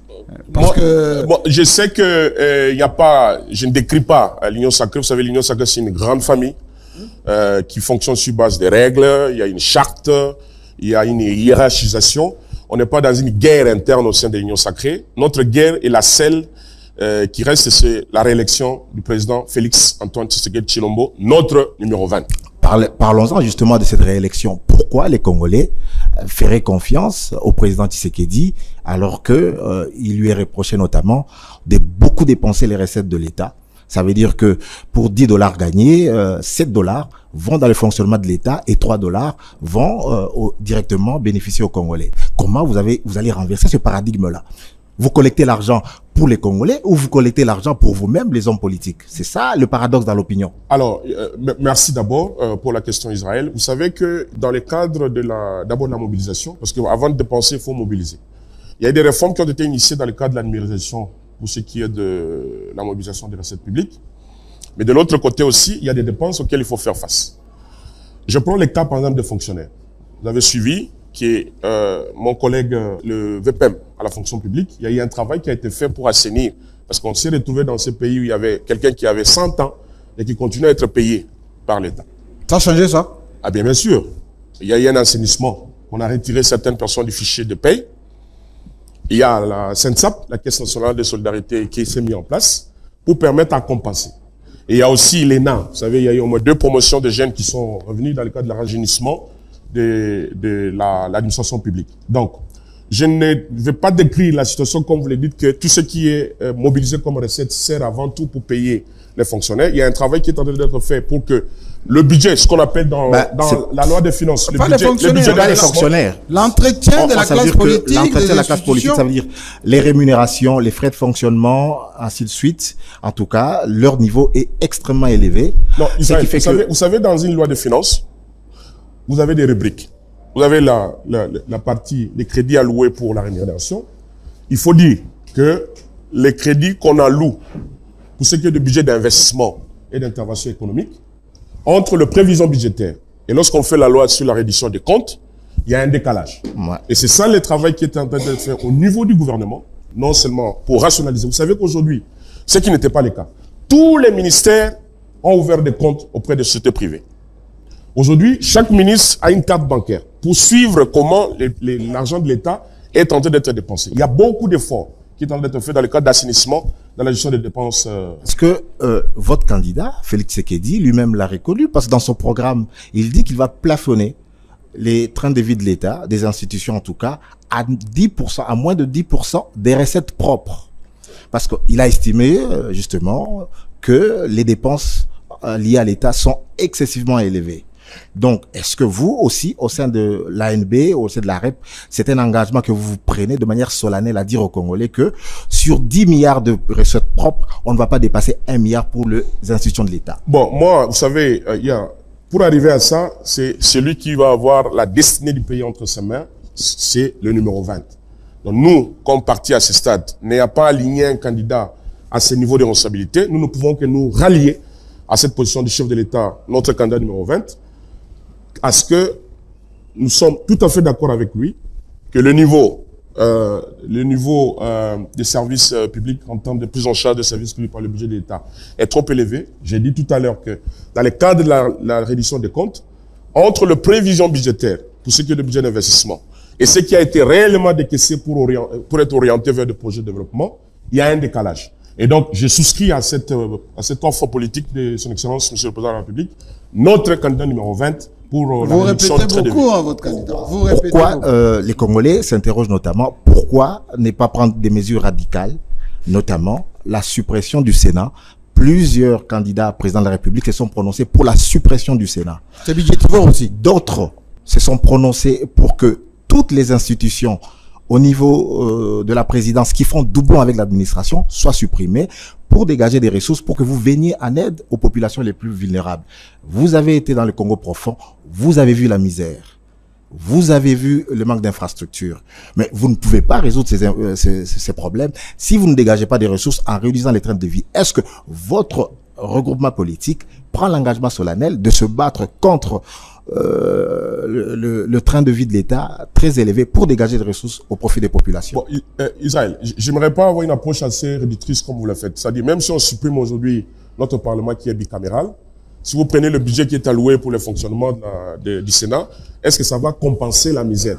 Je sais que il y a pas, je ne décris pas l'Union sacrée. Vous savez, l'Union sacrée, c'est une grande famille qui fonctionne sur base des règles. Il y a une charte, il y a une hiérarchisation. On n'est pas dans une guerre interne au sein de l'Union sacrée. Notre guerre est la celle qui reste, c'est la réélection du président Félix Antoine Tshisekedi Tshilombo, notre numéro 20. Parlons-en justement de cette réélection. Pourquoi les Congolais feraient confiance au président Tshisekedi alors que il lui est reproché notamment de beaucoup dépenser les recettes de l'État? Ça veut dire que pour 10 $ gagnés, 7 $ vont dans le fonctionnement de l'État et 3 $ vont directement bénéficier aux Congolais. Comment vous allez renverser ce paradigme-là? Vous collectez l'argent pour les Congolais ou vous collectez l'argent pour vous-même, les hommes politiques? C'est ça le paradoxe dans l'opinion. Alors, merci d'abord pour la question Israël. Vous savez que dans le cadre de d'abord de la mobilisation, parce qu'avant de dépenser, il faut mobiliser. Il y a des réformes qui ont été initiées dans le cadre de la numérisation pour ce qui est de la mobilisation des recettes publiques. Mais de l'autre côté aussi, il y a des dépenses auxquelles il faut faire face. Je prends le cas, par exemple, des fonctionnaires. Vous avez suivi qui est mon collègue, le VPM à la fonction publique. Il y a eu un travail qui a été fait pour assainir. Parce qu'on s'est retrouvé dans ce pays où il y avait quelqu'un qui avait 100 ans et qui continue à être payé par l'État. Ça a changé, ça? Ah bien sûr. Il y a eu un assainissement. On a retiré certaines personnes du fichier de paye. Il y a la CNSAP, la Caisse nationale de solidarité, qui s'est mise en place pour permettre à compenser. Et il y a aussi l'ENA. Vous savez, il y a eu au moins 2 promotions de jeunes qui sont revenus dans le cadre de la rajeunissement de l'administration publique. Donc, je ne vais pas décrire la situation comme vous le dites, que tout ce qui est mobilisé comme recette sert avant tout pour payer les fonctionnaires. Il y a un travail qui est en train d'être fait pour que le budget, ce qu'on appelle dans la loi des finances, le budget des fonctionnaires. L'entretien de la classe politique. L'entretien de la classe politique, ça veut dire les rémunérations, les frais de fonctionnement, ainsi de suite. En tout cas, leur niveau est extrêmement élevé. Non, vous savez, dans une loi de finances, vous avez des rubriques. Vous avez la partie, les crédits alloués pour la rémunération. Il faut dire que les crédits qu'on alloue pour ce qui est de budget d'investissement et d'intervention économique, entre le prévision budgétaire et lorsqu'on fait la loi sur la reddition des comptes, il y a un décalage. Ouais. Et c'est ça le travail qui est en train d'être fait au niveau du gouvernement, non seulement pour rationaliser. Vous savez qu'aujourd'hui, ce qui n'était pas le cas, tous les ministères ont ouvert des comptes auprès de sociétés privées. Aujourd'hui, chaque ministre a une carte bancaire. pour suivre comment l'argent de l'État est en train d'être dépensé. Il y a beaucoup d'efforts qui sont en train d'être faits dans le cadre d'assainissement, dans la gestion des dépenses. Est-ce que votre candidat, Félix Tshisekedi, lui-même l'a reconnu? Parce que dans son programme, il dit qu'il va plafonner les trains de vie de l'État, des institutions en tout cas, à 10%, à moins de 10% des recettes propres. Parce qu'il a estimé, justement, que les dépenses liées à l'État sont excessivement élevées. Donc, est-ce que vous aussi, au sein de l'ANB, au sein de la REP, c'est un engagement que vous prenez de manière solennelle à dire aux Congolais que sur 10 milliards de recettes propres, on ne va pas dépasser 1 milliard pour les institutions de l'État? Bon, moi, vous savez, pour arriver à ça, c'est celui qui va avoir la destinée du pays entre ses mains, c'est le numéro 20. Donc nous, comme parti à ce stade, n'ayant pas aligné un candidat à ce niveau de responsabilité, nous ne pouvons que nous rallier à cette position du chef de l'État, notre candidat numéro 20, à ce que nous sommes tout à fait d'accord avec lui que le niveau des services publics en termes de prise en charge des services publics par le budget de l'État est trop élevé. J'ai dit tout à l'heure que dans le cadre de la reddition des comptes, entre le prévision budgétaire pour ce qui est le budget d'investissement et ce qui a été réellement décaissé pour être orienté vers des projets de développement, il y a un décalage. Et donc, je souscris à cette offre politique de son Excellence, Monsieur le Président de la République, notre candidat numéro 20 pour vous répétez beaucoup votre candidat. Vous répétez pourquoi les Congolais s'interrogent notamment pourquoi ne pas prendre des mesures radicales, notamment la suppression du Sénat. Plusieurs candidats à président de la République se sont prononcés pour la suppression du Sénat. C'est budgétivore aussi. D'autres se sont prononcés pour que toutes les institutions au niveau de la présidence qui font doublon avec l'administration soient supprimées pour dégager des ressources pour que vous veniez en aide aux populations les plus vulnérables. Vous avez été dans le Congo profond, vous avez vu la misère, vous avez vu le manque d'infrastructures, mais vous ne pouvez pas résoudre ces problèmes si vous ne dégagez pas des ressources en réduisant les trains de vie. Est-ce que votre regroupement politique prend l'engagement solennel de se battre contre le train de vie de l'État très élevé pour dégager des ressources au profit des populations? Bon, Israël, j'aimerais pas avoir une approche assez réductrice comme vous le faites. C'est-à-dire, même si on supprime aujourd'hui notre Parlement qui est bicaméral, si vous prenez le budget qui est alloué pour le fonctionnement du Sénat, est-ce que ça va compenser la misère?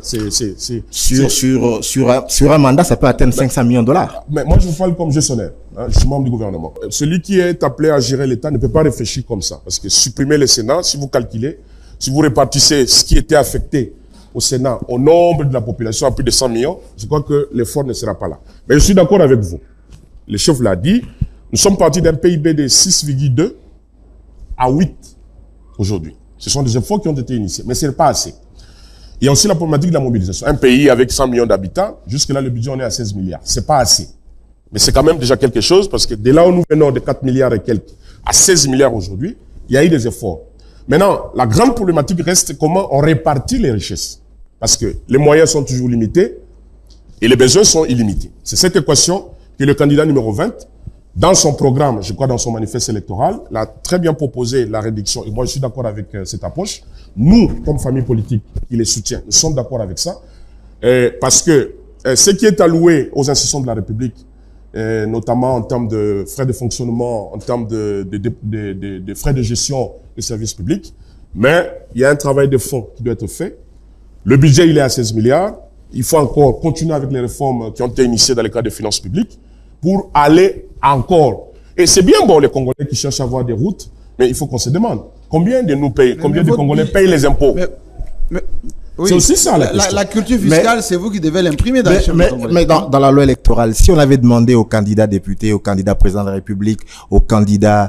Sur un mandat, ça peut atteindre 500 millions de dollars. Mais moi, je vous parle comme gestionnaire. Hein, je suis membre du gouvernement. Celui qui est appelé à gérer l'État ne peut pas réfléchir comme ça. Parce que supprimer le Sénat, si vous calculez, si vous répartissez ce qui était affecté au Sénat au nombre de la population à plus de 100 millions, je crois que l'effort ne sera pas là. Mais je suis d'accord avec vous. Le chef l'a dit, nous sommes partis d'un PIB de 6,2 à 8 aujourd'hui. Ce sont des efforts qui ont été initiés, mais ce n'est pas assez. Il y a aussi la problématique de la mobilisation. Un pays avec 100 millions d'habitants, jusque-là, le budget, on est à 16 milliards. C'est pas assez. Mais c'est quand même déjà quelque chose, parce que dès là où nous venons de 4 milliards et quelques à 16 milliards aujourd'hui, il y a eu des efforts. Maintenant, la grande problématique reste comment on répartit les richesses. Parce que les moyens sont toujours limités et les besoins sont illimités. C'est cette équation que le candidat numéro 20, dans son programme, je crois dans son manifeste électoral, l'a très bien proposé la réduction. Et moi, je suis d'accord avec cette approche. Nous, comme famille politique qui les soutient, nous sommes d'accord avec ça. Parce que ce qui est alloué aux institutions de la République, notamment en termes de frais de fonctionnement, en termes de frais de gestion des services publics, mais il y a un travail de fond qui doit être fait. Le budget, il est à 16 milliards. Il faut encore continuer avec les réformes qui ont été initiées dans le cadre des finances publiques pour aller encore. Et c'est bien bon les Congolais qui cherchent à avoir des routes, mais il faut qu'on se demande combien de nous payent, combien de Congolais payent les impôts. Oui, c'est aussi ça la question. La culture fiscale, c'est vous qui devez l'imprimer dans mais dans la loi électorale, si on avait demandé aux candidats députés, aux candidats présidents de la République, aux candidats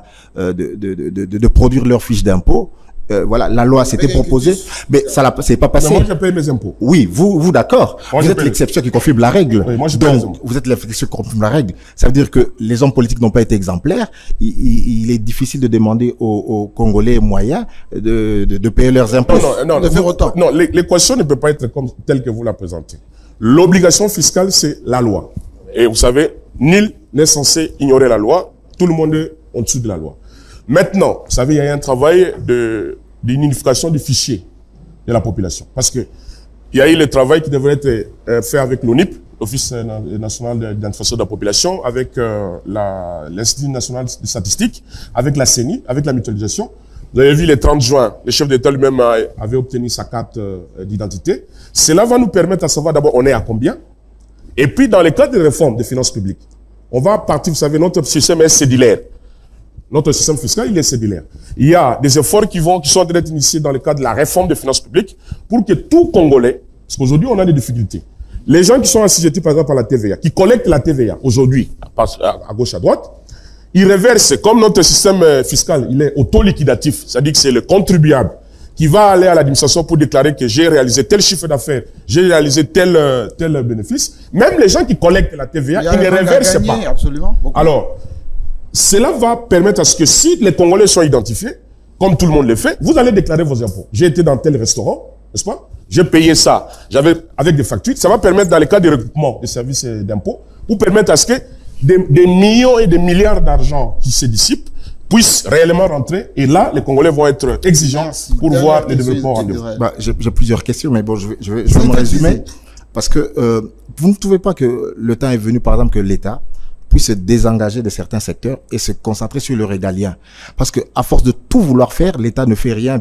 de produire leurs fiches d'impôts, voilà, la loi s'était proposée, mais ça c'est pas passé. Mais moi, je paye mes impôts. Oui, vous d'accord. Vous êtes l'exception qui confirme la règle. Oui, moi, donc, vous êtes l'exception qui confirme la règle. Ça veut dire que les hommes politiques n'ont pas été exemplaires. Il est difficile de demander aux Congolais moyens de payer leurs impôts. Non, de faire autant. Non, l'équation ne peut pas être comme telle que vous la présentez. L'obligation fiscale, c'est la loi. Et vous savez, nul n'est censé ignorer la loi. Tout le monde est en dessous de la loi. Maintenant, vous savez, il y a un travail d'unification du fichier de la population. Parce que il y a eu le travail qui devrait être fait avec l'ONIP, l'Office national d'identification de la population, avec l'Institut national de statistique, avec la CENI, avec la mutualisation, Vous avez vu le 30 juin, le chef d'État lui-même avait obtenu sa carte d'identité. Cela va nous permettre de savoir d'abord on est à combien. Et puis dans le cadre des réformes des finances publiques, on va partir, vous savez, notre système est cédulaire. Notre système fiscal, il est cédulaire. Il y a des efforts qui sont en train d'être initiés dans le cadre de la réforme des finances publiques pour que tout Congolais, parce qu'aujourd'hui on a des difficultés, les gens qui sont assujettis par exemple à la TVA, qui collectent la TVA aujourd'hui, à gauche, à droite, ils reversent, comme notre système fiscal, il est auto-liquidatif, c'est-à-dire que c'est le contribuable qui va aller à l'administration pour déclarer que j'ai réalisé tel chiffre d'affaires, j'ai réalisé tel bénéfice. Même les gens qui collectent la TVA, ils ne reversent pas. Absolument. Alors, cela va permettre à ce que si les Congolais sont identifiés, comme tout le monde le fait, vous allez déclarer vos impôts. J'ai été dans tel restaurant, n'est-ce pas? J'ai payé ça, j'avais avec des factures. Ça va permettre, dans le cas du regroupement des services d'impôts, vous permettre à ce que des millions et des milliards d'argent qui se dissipent puissent réellement rentrer. Et là, les Congolais vont être exigeants pour voir le développement rendez-vous. J'ai plusieurs questions, mais bon, je vais me résumer. Parce que vous ne trouvez pas que le temps est venu, par exemple, que l'État puisse se désengager de certains secteurs et se concentrer sur le régalien. Parce que à force de tout vouloir faire, l'État ne fait rien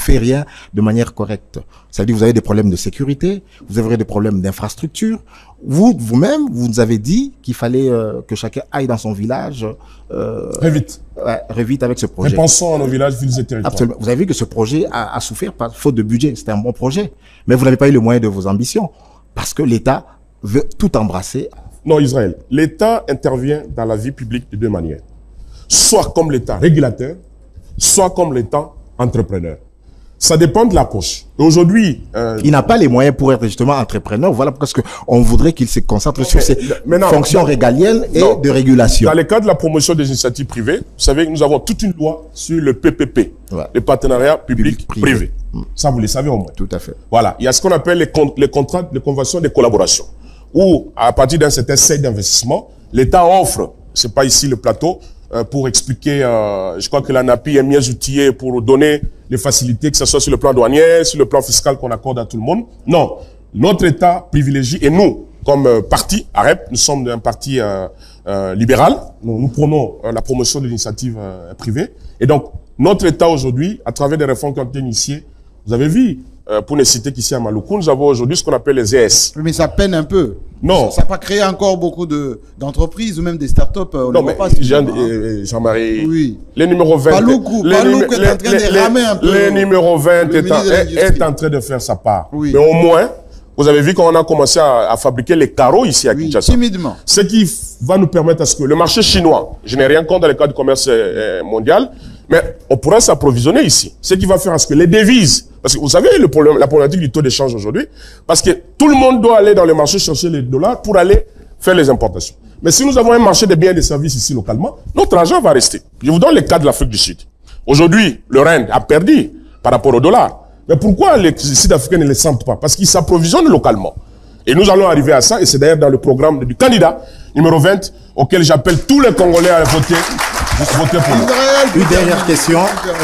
de manière correcte. C'est-à-dire vous avez des problèmes de sécurité, vous avez des problèmes d'infrastructure. Vous-même, vous nous avez dit qu'il fallait que chacun aille dans son village. Très vite. Vite avec ce projet. Pensons à nos villages, villes et territoires. Absolument. Vous avez vu que ce projet a souffert par faute de budget. C'était un bon projet. Mais vous n'avez pas eu le moyen de vos ambitions. Parce que l'État veut tout embrasser. Non, Israël. L'État intervient dans la vie publique de deux manières. Soit comme l'État régulateur, soit comme l'État entrepreneur. Ça dépend de la poche. Aujourd'hui... il n'a pas les moyens pour être justement entrepreneur. Voilà parce qu'on voudrait qu'il se concentre sur ses fonctions régaliennes et de régulation. Dans le cas de la promotion des initiatives privées, vous savez que nous avons toute une loi sur le PPP, le partenariat public-privé. Ça, vous le savez au moins. Tout à fait. Voilà. Il y a ce qu'on appelle les contrats, les conventions de collaboration, où, à partir d'un certain seuil d'investissement, l'État offre, c'est pas ici le plateau, pour expliquer, je crois que l'ANAPI est mieux outillée pour donner les facilités, que ce soit sur le plan douanier, sur le plan fiscal qu'on accorde à tout le monde. Non. Notre État privilégie, et nous, comme parti, AREP, nous sommes un parti libéral, nous prenons la promotion de l'initiative privée. Et donc, notre État aujourd'hui, à travers des réformes qui ont été initiées, vous avez vu, pour ne citer qu'ici à Maluku, nous avons aujourd'hui ce qu'on appelle les ES. Mais ça peine un peu. Non. Ça n'a pas créé encore beaucoup d'entreprises ou même des startups. Non, mais Jean-Marie, oui. Le numéro 20, Paloukou est en train de ramer un peu. Le numéro 20 est en train de faire sa part. Oui. Mais au moins, vous avez vu qu'on a commencé à fabriquer les carreaux ici à Kinshasa. Timidement. Ce qui va nous permettre à ce que le marché chinois, je n'ai rien contre dans le cadre du commerce mondial, mais on pourra s'approvisionner ici. Ce qui va faire à ce que les devises, parce que vous savez la problématique du taux d'échange aujourd'hui, parce que tout le monde doit aller dans le marché chercher les dollars pour aller faire les importations. Mais si nous avons un marché de biens et de services ici localement, notre argent va rester. Je vous donne le cas de l'Afrique du Sud. Aujourd'hui, le Rwanda a perdu par rapport au dollar. Mais pourquoi les Sud-Africains ne le sentent pas? Parce qu'ils s'approvisionnent localement. Et nous allons arriver à ça, et c'est d'ailleurs dans le programme du candidat numéro 20, auquel j'appelle tous les Congolais à voter pour nous. Une dernière question.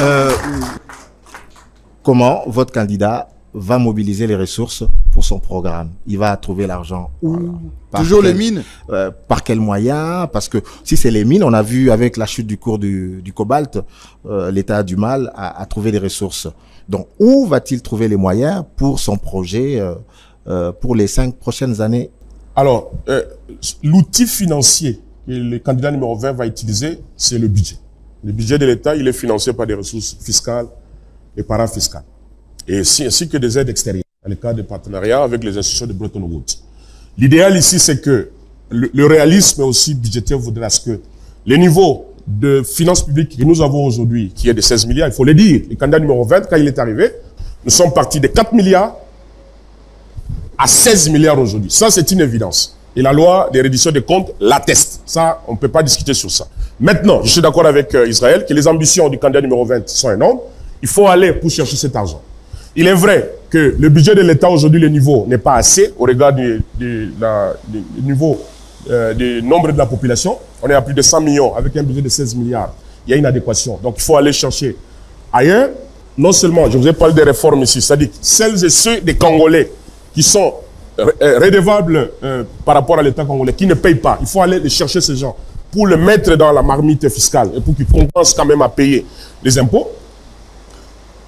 Comment votre candidat va mobiliser les ressources pour son programme? Il va trouver l'argent où? Toujours les mines? Par quels moyens? Parce que si c'est les mines, on a vu avec la chute du cours du cobalt, l'État a du mal à trouver des ressources. Donc, où va-t-il trouver les moyens pour son projet pour les 5 prochaines années? Alors, l'outil financier que le candidat numéro 20 va utiliser, c'est le budget. Le budget de l'État, il est financé par des ressources fiscales et parafiscales, et ainsi que des aides extérieures, dans le cadre de partenariat avec les institutions de Bretton Woods. L'idéal ici, c'est que le réalisme aussi budgétaire voudra que les niveaux de finances publiques que nous avons aujourd'hui, qui est de 16 milliards, il faut le dire, le candidat numéro 20, quand il est arrivé, nous sommes partis de 4 milliards à 16 milliards aujourd'hui. Ça, c'est une évidence. Et la loi des redditions des comptes l'atteste. Ça, on ne peut pas discuter sur ça. Maintenant, je suis d'accord avec Israël que les ambitions du candidat numéro 20 sont énormes. Il faut aller pour chercher cet argent. Il est vrai que le budget de l'État aujourd'hui, le niveau n'est pas assez au regard du niveau du nombre de la population. On est à plus de 100 millions avec un budget de 16 milliards. Il y a une adéquation. Donc, il faut aller chercher ailleurs. Non seulement, je vous ai parlé des réformes ici, c'est-à-dire celles et ceux des Congolais qui sont redevables par rapport à l'État congolais, qui ne payent pas. Il faut aller les chercher ces gens pour les mettre dans la marmite fiscale et pour qu'ils commencent quand même à payer les impôts.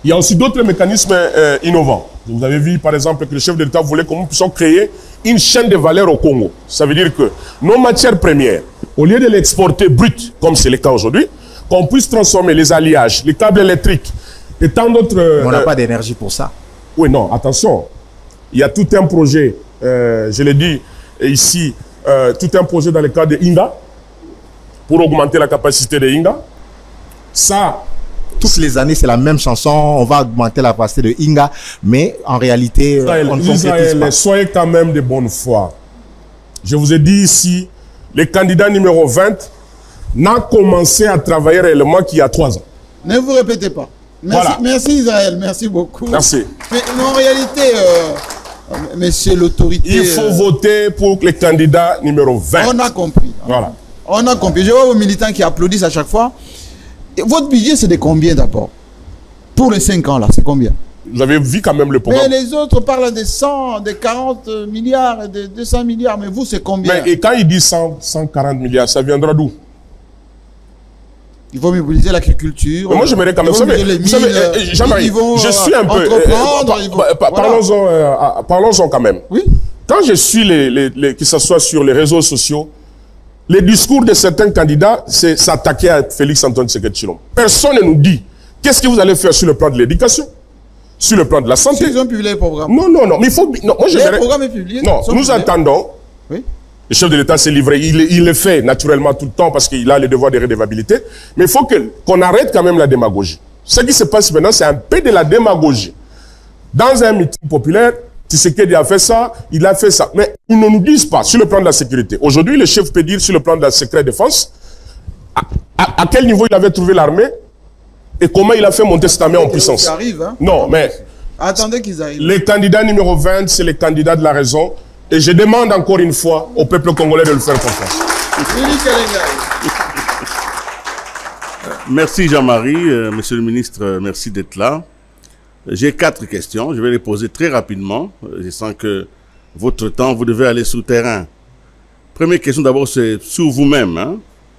Il y a aussi d'autres mécanismes innovants. Vous avez vu, par exemple, que le chef de l'État voulait que nous puissions créer une chaîne de valeur au Congo. Ça veut dire que nos matières premières, au lieu de l'exporter brut, comme c'est le cas aujourd'hui, qu'on puisse transformer les alliages, les câbles électriques et tant d'autres... On n'a pas d'énergie pour ça. Oui, non, attention. Il y a tout un projet, je l'ai dit ici, tout un projet dans le cadre de Inga, pour augmenter la capacité de Inga. Ça... Toutes les années, c'est la même chanson. On va augmenter la capacité de Inga, mais en réalité, on ne concrétise pas. Soyez quand même de bonne foi. Je vous ai dit ici, le candidat numéro 20 n'a commencé à travailler réellement qu'il y a 3 ans. Ne vous répétez pas. Merci, voilà. Merci Israël, merci beaucoup. Merci. Mais en réalité, monsieur l'autorité... Il faut voter pour le candidat numéro 20. On a compris. Voilà. On a compris. Je vois vos militants qui applaudissent à chaque fois. Et votre budget, c'est de combien d'abord? Pour les 5 ans, là, c'est combien? Vous avez vu quand même le programme. Mais les autres parlent de 100, de 40 milliards, de 200 milliards. Mais vous, c'est combien? Mais, et quand il dit 100, 140 milliards, ça viendra d'où? Il faut mobiliser l'agriculture. Moi, j'aimerais quand même savoir. Vous savez, Jean-Marie, je suis un peu... Parlons-en quand même. Oui. Quand je suis, que ce soit sur les réseaux sociaux, les discours de certains candidats, c'est s'attaquer à Félix-Antoine Tshisekedi Tshilombo. Personne ne nous dit qu'est-ce que vous allez faire sur le plan de l'éducation, sur le plan de la santé. Ils ont publié le programme. Non, mais il faut... Non, moi, le programme est publié. Non, nous attendons. Oui. Le chef de l'État s'est livré. Il le fait naturellement tout le temps parce qu'il a le devoir de redevabilité. Mais il faut qu'on arrête quand même la démagogie. Ce qui se passe maintenant, c'est un peu de la démagogie. Dans un meeting populaire, Tshisekedi a fait ça, il a fait ça. Mais ils ne nous disent pas sur le plan de la sécurité. Aujourd'hui, le chef peut dire sur le plan de la secret défense à quel niveau il avait trouvé l'armée et comment il a fait monter cette armée en puissance. Arrive, hein? Non, mais... Attendez qu'ils arrivent. Le candidat numéro 20, c'est le candidat de la raison. Et je demande encore une fois au peuple congolais de le faire confiance. Merci Jean-Marie. Monsieur le ministre, merci d'être là. J'ai 4 questions, je vais les poser très rapidement. Je sens que votre temps, vous devez aller sur le terrain. Première question d'abord, c'est sur vous-même. Hein?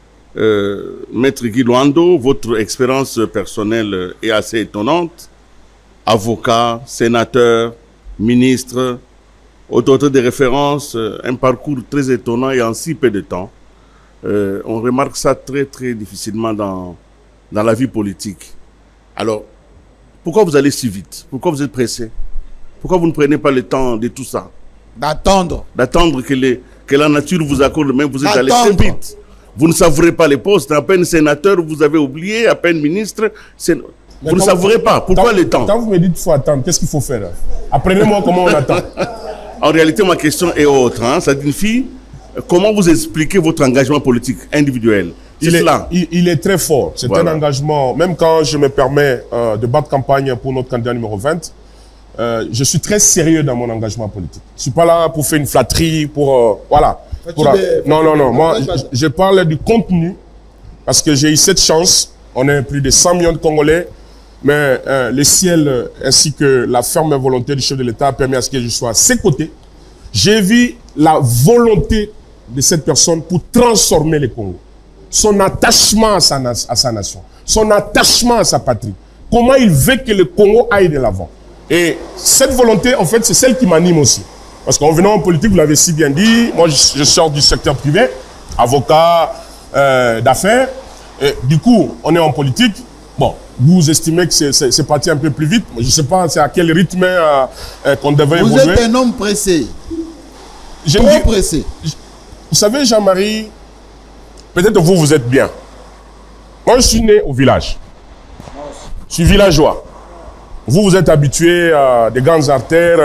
Maître Guy Luando, votre expérience personnelle est assez étonnante. Avocat, sénateur, ministre, autorité de référence, un parcours très étonnant et en si peu de temps. On remarque ça très très difficilement dans la vie politique. Alors, pourquoi vous allez si vite? Pourquoi vous êtes pressé? Pourquoi vous ne prenez pas le temps de tout ça? D'attendre. D'attendre que la nature vous accorde, même vous êtes allé très vite. Vous ne savourez pas les postes. À peine sénateur, vous avez oublié, à peine ministre. Vous ne savourez pas. Pourquoi le temps? Quand vous me dites qu'il faut attendre, qu'est-ce qu'il faut faire? Apprenez-moi comment on attend. En réalité, ma question est autre. Hein? Ça signifie, comment vous expliquez votre engagement politique individuel? Il est très fort. C'est un engagement, même quand je me permets de battre campagne pour notre candidat numéro 20, je suis très sérieux dans mon engagement politique. Je ne suis pas là pour faire une flatterie, pour... voilà. Non. Moi, je parle du contenu, parce que j'ai eu cette chance. On est plus de 100 millions de Congolais, mais le ciel ainsi que la ferme volonté du chef de l'État a permis à ce que je sois à ses côtés. J'ai vu la volonté de cette personne pour transformer le Congo. Son attachement à sa nation, son attachement à sa patrie. Comment il veut que le Congo aille de l'avant. Et cette volonté, en fait, c'est celle qui m'anime aussi. Parce qu'en venant en politique, vous l'avez si bien dit, moi je sors du secteur privé, avocat d'affaires. Et du coup, on est en politique. Bon, vous estimez que c'est parti un peu plus vite. Je ne sais pas c'est à quel rythme qu'on devrait évoluer. Vous êtes un homme pressé. Trop pressé. Vous savez, Jean-Marie, peut-être vous êtes bien. Moi, je suis né au village. Je suis villageois. Vous êtes habitué à des grandes artères,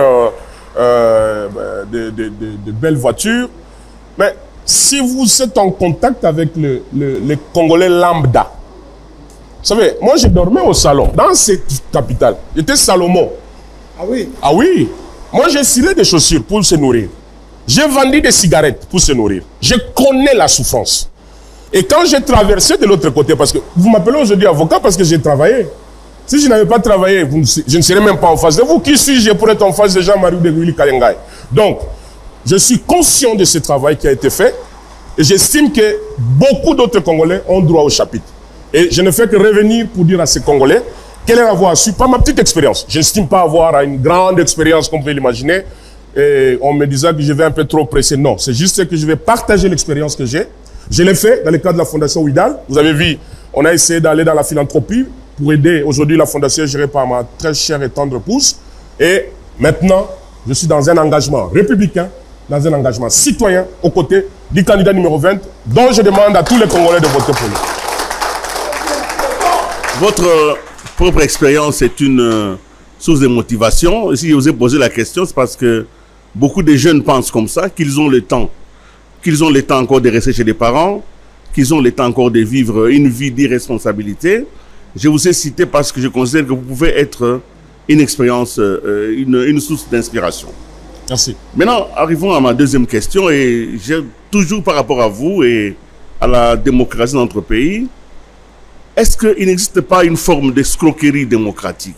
de belles voitures. Mais si vous êtes en contact avec les Congolais lambda, vous savez, moi, je dormais au salon, dans cette capitale. J'étais Salomon. Ah oui? Ah oui. Moi, j'ai ciré des chaussures pour se nourrir. J'ai vendu des cigarettes pour se nourrir. Je connais la souffrance. Et quand j'ai traversé de l'autre côté, parce que vous m'appelez aujourd'hui avocat parce que j'ai travaillé. Si je n'avais pas travaillé, je ne serais même pas en face de vous. Qui suis-je pour être en face de Jean-Marie de Willy Kalengai? Donc, je suis conscient de ce travail qui a été fait. Et j'estime que beaucoup d'autres Congolais ont droit au chapitre. Et je ne fais que revenir pour dire à ces Congolais Quelle est la voie à suivre? Pas ma petite expérience. Je n'estime pas avoir une grande expérience, comme vous pouvez l'imaginer. Et on me disait que je vais un peu trop presser. Non, c'est juste que je vais partager l'expérience que j'ai. Je l'ai fait dans le cadre de la Fondation Ouidal. Vous avez vu, on a essayé d'aller dans la philanthropie pour aider aujourd'hui la Fondation gérée par ma très chère et tendre épouse. Et maintenant, je suis dans un engagement républicain, dans un engagement citoyen, aux côtés du candidat numéro 20, dont je demande à tous les Congolais de voter pour lui. Votre propre expérience est une source de motivation. Si je vous ai posé la question, c'est parce que beaucoup de jeunes pensent comme ça, qu'ils ont le temps encore de rester chez les parents, qu'ils ont le temps encore de vivre une vie d'irresponsabilité. Je vous ai cité parce que je considère que vous pouvez être une expérience, une source d'inspiration. Merci. Maintenant, arrivons à ma deuxième question, et j'ai toujours par rapport à vous et à la démocratie dans notre pays, est-ce qu'il n'existe pas une forme d'escroquerie démocratique?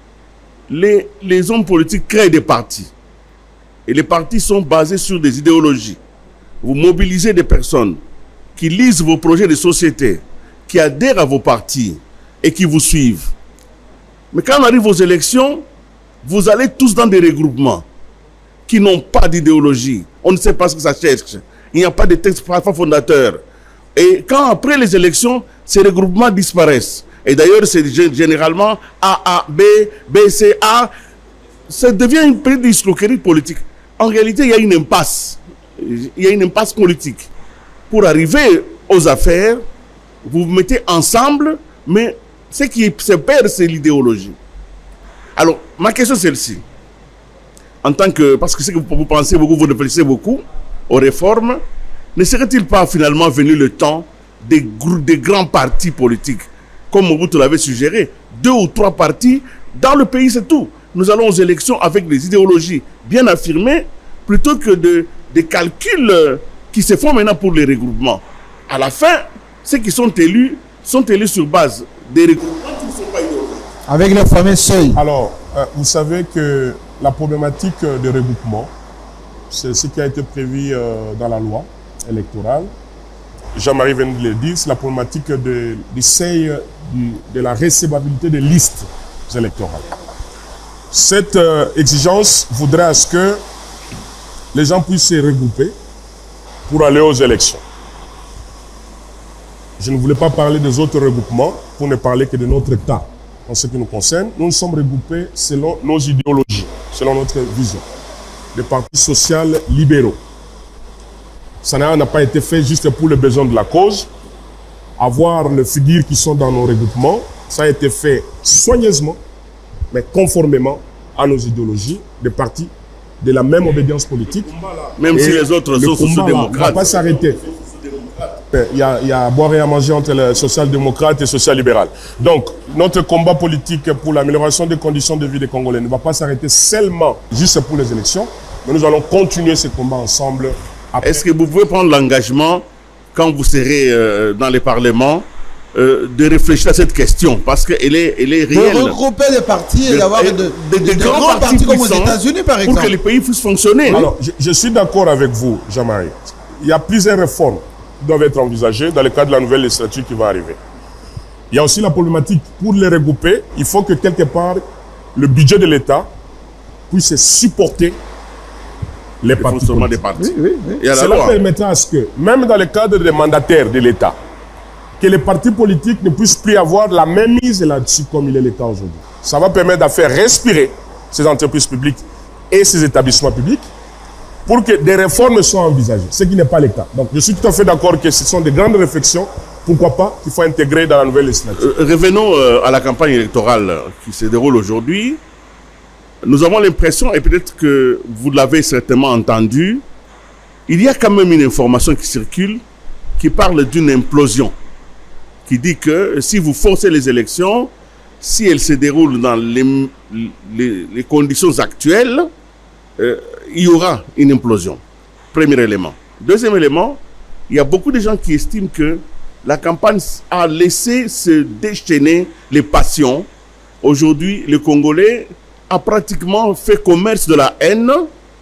Les hommes politiques créent des partis, et les partis sont basés sur des idéologies. Vous mobilisez des personnes qui lisent vos projets de société, qui adhèrent à vos partis et qui vous suivent. Mais quand on arrive aux élections, vous allez tous dans des regroupements qui n'ont pas d'idéologie. On ne sait pas ce que ça cherche. Il n'y a pas de texte fondateur. Et quand après les élections, ces regroupements disparaissent. Et d'ailleurs, c'est généralement AA, B, C, A. Ça devient une petite escroquerie politique. En réalité, il y a une impasse. Il y a une impasse politique. Pour arriver aux affaires, vous vous mettez ensemble, mais ce qui se perd, c'est l'idéologie. Alors, ma question est celle-ci. En tant que, parce que c'est que vous pensez beaucoup, vous réfléchissez beaucoup aux réformes, ne serait-il pas finalement venu le temps des grands partis politiques, comme Mobutu l'avait suggéré, 2 ou 3 partis dans le pays, c'est tout. Nous allons aux élections avec des idéologies bien affirmées, plutôt que des calculs qui se font maintenant pour les regroupements. À la fin, ceux qui sont élus sur base des regroupements qui ne sont pas idéologiques. Avec le fameux seuil. Alors, vous savez que la problématique de regroupement, c'est ce qui a été prévu dans la loi électorale. Jean-Marie vient de le dire, c'est la problématique du seuil de la recevabilité des listes électorales. Cette exigence voudrait à ce que les gens puissent se regrouper pour aller aux élections. Je ne voulais pas parler des autres regroupements pour ne parler que de notre cas. En ce qui nous concerne, nous nous sommes regroupés selon nos idéologies, selon notre vision. Les partis sociaux libéraux. Ça n'a pas été fait juste pour les besoins de la cause. Avoir les figures qui sont dans nos regroupements, ça a été fait soigneusement, mais conformément à nos idéologies, des partis de la même obédience politique. Même si les autres sont sociaux-démocrates. Ne va pas s'arrêter. Il y a à boire et à manger entre les social-démocrates et social-libérales. Donc, notre combat politique pour l'amélioration des conditions de vie des Congolais ne va pas s'arrêter seulement juste pour les élections, mais nous allons continuer ce combat ensemble. Est-ce que vous pouvez prendre l'engagement, quand vous serez dans les parlements, de réfléchir à cette question, parce qu'elle est réelle. De regrouper des partis et d'avoir de grands partis comme aux États-Unis, par exemple. Pour que les pays puissent fonctionner. Alors, je suis d'accord avec vous, Jean-Marie. Il y a plusieurs réformes qui doivent être envisagées dans le cadre de la nouvelle législature qui va arriver. Il y a aussi la problématique, pour les regrouper, il faut que quelque part, le budget de l'État puisse supporter les partis. Des partis. Oui. Cela permettra à ce que, même dans le cadre des mandataires de l'État, que les partis politiques ne puissent plus avoir la même mise là-dessus comme il est le cas aujourd'hui. Ça va permettre de faire respirer ces entreprises publiques et ces établissements publics pour que des réformes soient envisagées, ce qui n'est pas le cas. Donc je suis tout à fait d'accord que ce sont des grandes réflexions, pourquoi pas, qu'il faut intégrer dans la nouvelle législature. Revenons à la campagne électorale qui se déroule aujourd'hui. Nous avons l'impression, et peut-être que vous l'avez certainement entendu, il y a quand même une information qui circule qui parle d'une implosion, qui dit que si vous forcez les élections, si elles se déroulent dans les conditions actuelles, il y aura une implosion. Premier élément. Deuxième élément, il y a beaucoup de gens qui estiment que la campagne a laissé se déchaîner les passions. Aujourd'hui, le Congolais a pratiquement fait commerce de la haine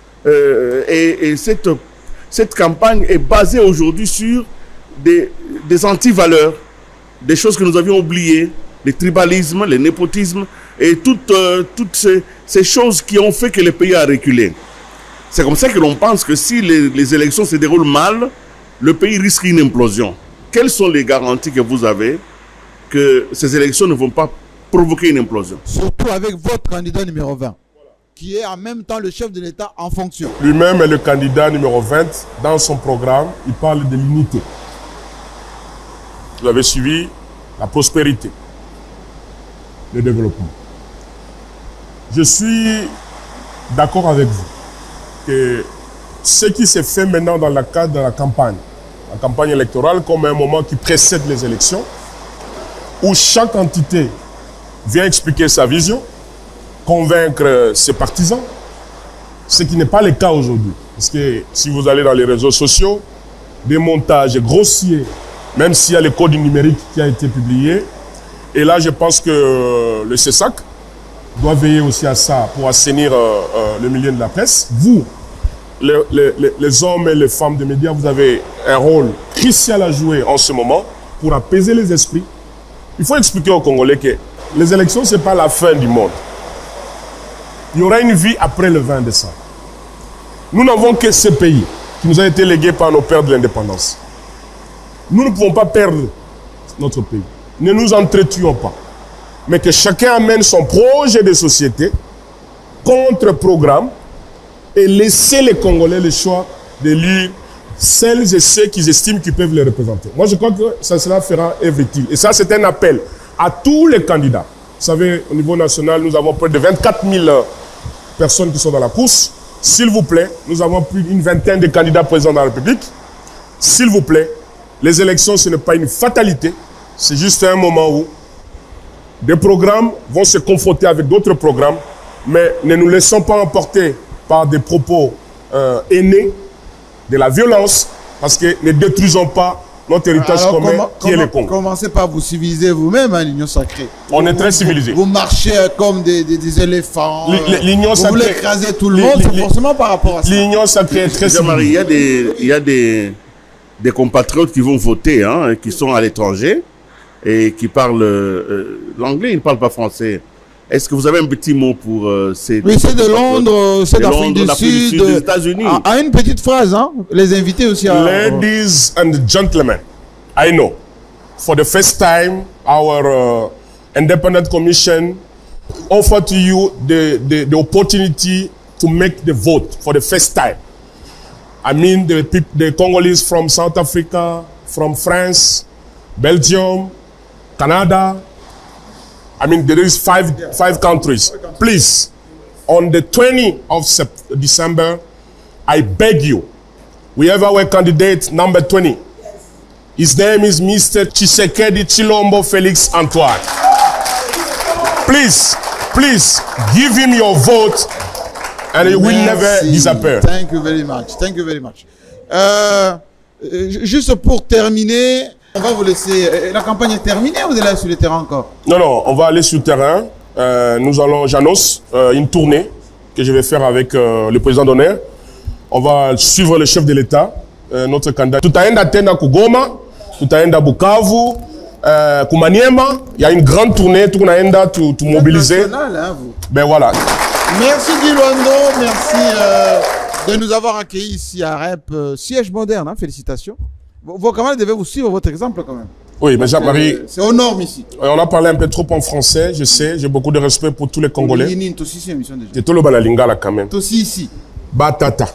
et cette campagne est basée aujourd'hui sur des antivaleurs, des choses que nous avions oubliées, le tribalisme, le népotisme et toutes ces choses qui ont fait que le pays a reculé. C'est comme ça que l'on pense que si les élections se déroulent mal, le pays risque une implosion. Quelles sont les garanties que vous avez que ces élections ne vont pas provoquer une implosion? Surtout avec votre candidat numéro 20, qui est en même temps le chef de l'État en fonction. Lui-même est le candidat numéro 20. Dans son programme, il parle de l'unité. Vous avez suivi la prospérité, le développement. Je suis d'accord avec vous que ce qui s'est fait maintenant dans le cadre de la campagne électorale, comme un moment qui précède les élections, où chaque entité vient expliquer sa vision, convaincre ses partisans, ce qui n'est pas le cas aujourd'hui. Parce que si vous allez dans les réseaux sociaux, des montages grossiers, même s'il y a le code numérique qui a été publié, et là je pense que le CESAC doit veiller aussi à ça pour assainir le milieu de la presse. Vous, les hommes et les femmes des médias, vous avez un rôle crucial à jouer en ce moment pour apaiser les esprits. Il faut expliquer aux Congolais que les élections, ce n'est pas la fin du monde. Il y aura une vie après le 20 décembre. Nous n'avons que ce pays qui nous a été légué par nos pères de l'indépendance. Nous ne pouvons pas perdre notre pays. Ne nous entretuons pas. Mais que chacun amène son projet de société, contre-programme, et laisser les Congolais le choix d'élire celles et ceux qu'ils estiment qu'ils peuvent les représenter. Moi, je crois que cela fera œuvre utile. Et ça, c'est un appel à tous les candidats. Vous savez, au niveau national, nous avons près de 24 000 personnes qui sont dans la course. S'il vous plaît, nous avons plus d'une vingtaine de candidats présents dans la République. S'il vous plaît, les élections, ce n'est pas une fatalité. C'est juste un moment où des programmes vont se confronter avec d'autres programmes, mais ne nous laissons pas emporter par des propos haineux, de la violence, parce que ne détruisons pas notre héritage commun qui est le Congo. Commencez par vous civiliser vous-même, hein, l'Union sacrée. On est très civilisés. Vous marchez comme des éléphants. L'Union sacrée. Vous voulez écraser tout le monde, c'est forcément par rapport à ça. L'Union sacrée est très civilisée. Il y a des compatriotes qui vont voter, hein, qui sont à l'étranger et qui parlent l'anglais, ils ne parlent pas français. Est-ce que vous avez un petit mot pour ces... Oui, c'est de Londres, c'est d'Afrique du Sud, des États-Unis. À une petite phrase, hein, les invités aussi à... Ladies and gentlemen, I know, for the first time, our independent commission offer to you the opportunity to make the vote for the first time. I mean, the Congolese from South Africa, from France, Belgium, Canada. I mean, there is five countries. Please, on the 20th of December, I beg you, we have our candidate number 20. His name is Mr. Tshisekedi Tshilombo Felix Antoine. Please, please, give him your vote and he will never disappear. Thank you very much. Thank you very much. Juste pour terminer, on va vous laisser. La campagne est terminée ou vous allez sur le terrain encore? Non, non, on va aller sur le terrain. J'annonce une tournée que je vais faire avec le président d'honneur. On va suivre le chef de l'État, notre candidat. Tutaenda tena Kugoma, tutaenda Bukavu, Kumaniema. Il y a une grande tournée, tunaenda tout mobiliser. Hein, vous. Ben voilà. Merci Guy Luando, merci de nous avoir accueillis ici à REP, siège moderne, hein, félicitations. Vos camarades devaient vous suivre votre exemple quand même. Oui, mais Jacques-Marie... C'est aux normes ici. On a parlé un peu trop en français, je sais, j'ai beaucoup de respect pour tous les Congolais. C'est tout le Balingala quand même. Aussi ici. Ba tata,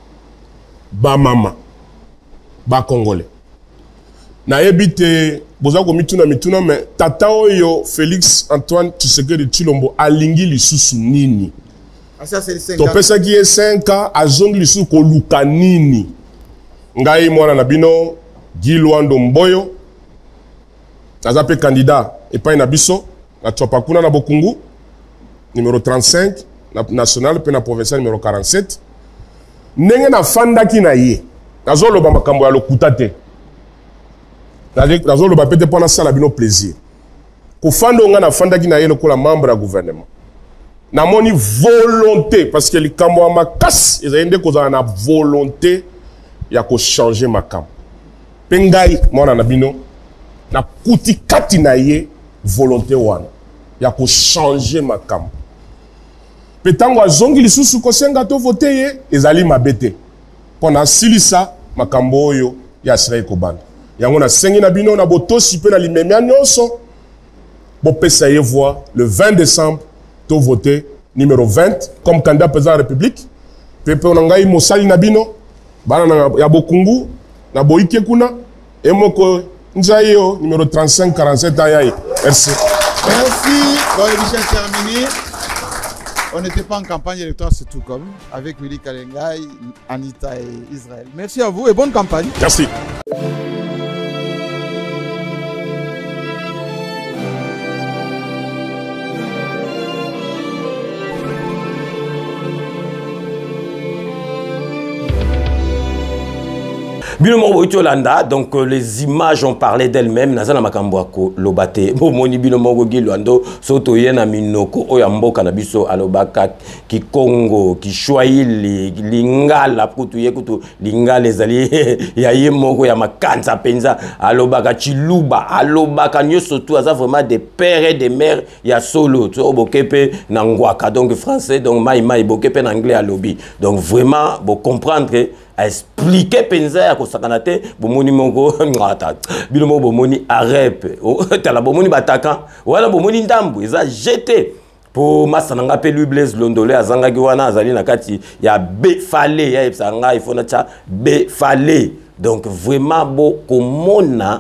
ba mama, ba Congolais. Na ebite, bozako mituna, mais tata oyo Félix Antoine Tshisekedi Tshilombo alingi lisusu nini. Ah ça c'est le 5 ans. Topesa qui est 5 ans, azongi lisusu koluka nini. Ngai mwana na bino, Guy Luando Mboyo, nazape candidat epai na biso, na Tchopakuna na Bokungu, numéro 35, na national, pe na provincial numéro 47. Ndenge na fandaki na ye, nazoloba makambo ya lokuta te. Nazoloba pete pona sala bino plaisir. Kofando nga na fandaki na ye lokola membre ya gouvernement. Namoni volonté, parce que likambo ya makasi, ezayende kozala na volonté ya ko changer makambo. Pengai mwana na bino na kuti kati na ye volonté wana ya ko changer makambo petango azongi lisusu kosenga to vote ye ezali mabete pona silisa makambo oyo ya Siré Kobanda yango na sengi na bino na botosi pe na limemia nyonso bopesa ye voix le 20 décembre to voter numéro 20 comme candidat président de la République pepe onangai mosali na bino bana na ya bokungu na boike kuna emoko nzayo numéro 35 47 ayaye. Merci. Merci. Bon, l'émission est terminée. On n'était pas en campagne électorale, c'est tout comme avec Willy Kalengai, Anita et Israël. Merci à vous et bonne campagne. Merci. Donc les images ont parlé d'elles-mêmes. Nazana makambwako lobate. Bomoni binomo gilwando soto yena minoko oyamboka na biso alobaka ki Congo ki Swahili lingala kutu yekutu lingala ezali ya yemoko ya makanza penza alobaka chiluba alobaka nyoso tout ça vraiment des pères et des mères ya solo to bokepe na ngwaka donc français donc mai bokepe na anglais alobi. Donc vraiment bo comprendre à expliquer penza ya kosakanate bomoni mongo ngata bilomo bomoni arep tala bomoni bataka wala bomoni ndambu eza jeté pour masananga pe lui Blaise Londolé azanga ki wana azali na kati ya befale ya epsanga ifona cha befale. Donc vraiment bo komona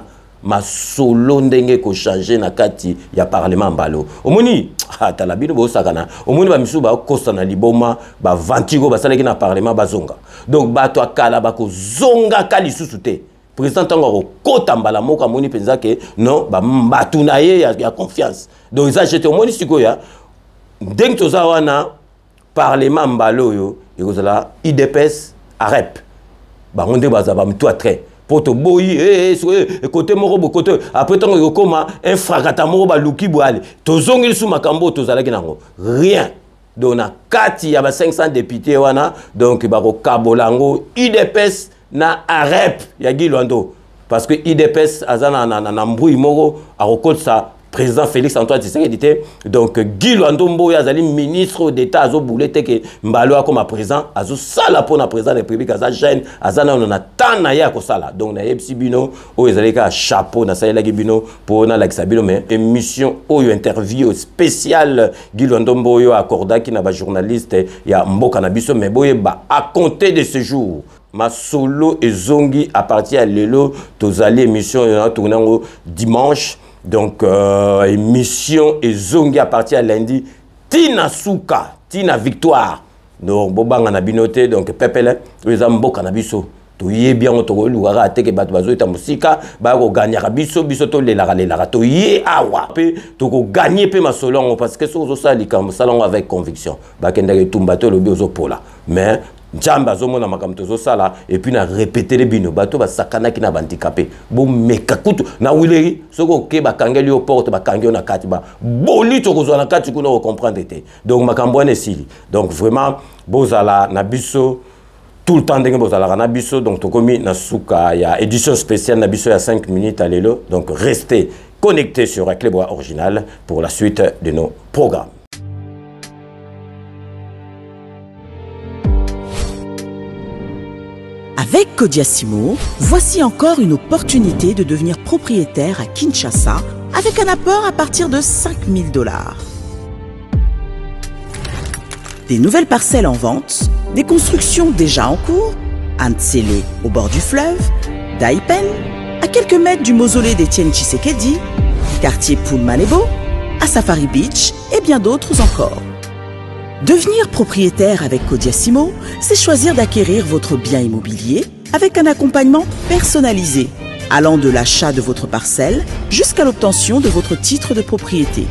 masolo ndenge ko changer na kati ya parlement mbalo omoni atala bino bo sakana omoni ba misu ba kosa na liboma ba vantigo ba salaki na parlement bazonga. Donc bato akala ba ko zonga kali susute président tango kota mbala moko amoni penza ke non ba mbatu na ye ya confiance. Donc ça j'étais omoni sikoya ndenge toza wana parlement mbalo yo ekozala IDPS arep ba ngonde baza ba mtu atre poto boyi côté moko côté après tant que koma un fragata moko ba luki boale tozongi sous makambo tozalaki nango rien donc na kati ya ba 500 députés wana donc ba ko kabolango IDPS na arep ya Gilwando parce que IDPS azana na mbui moko akokosa président Félix Antoine Tshisekedi donc Guy Lwando Mboya azali ministre d'État azo boulete que mbalo comme président azo sala pour na président de la République aza jeune azana on a tant na ya ko sala donc na yebsi bino o ezali ka chapeau na sala bino pour na la kisabino mais émission oyo interview spéciale Guy Lwando Mboya accorda ki na ba journaliste ya mboka na biso mais boye ba à compter de ce jour ma solo et zongi à partir à lelo tozali émission na tournango dimanche. Donc, émission et zongi à partir à lundi. Tina Souka, Tina Victoire. Donc, Bobanga na binote, donc Pepele, les ambo canabiso. To ye bien to luara teke bat bazo ta musika, ba ko gagner biso biso to le lara to ye awa. Pe to ko gagner pe ma solon parce que so ça li comme salon avec conviction. Ba kenda ke tumbato lo biozo pola. Mais Jamba zomona makamtozo sala et puis na répéter les bino bato ba sakana ki na bandicapé bo mekakutu na wileri soko ke ba kangeli au porte ba kangeli na kati ba boli to kozwa na kati kuna comprendre été donc makambo ene sili donc vraiment bozala na biso tout le temps ndenge bozala na biso donc to komi na suka ya édition spéciale na biso ya 5 minutes à lelo donc restez connectés sur Clébois Original pour la suite de nos programmes. Avec Kodiasimo, voici encore une opportunité de devenir propriétaire à Kinshasa avec un apport à partir de 5 000 $. Des nouvelles parcelles en vente, des constructions déjà en cours, à Ntsele au bord du fleuve, Daipen, à quelques mètres du mausolée d'Étienne Tshisekedi, quartier Poulmanebo, à Safari Beach et bien d'autres encore. Devenir propriétaire avec Kodiasimo, c'est choisir d'acquérir votre bien immobilier avec un accompagnement personnalisé, allant de l'achat de votre parcelle jusqu'à l'obtention de votre titre de propriété.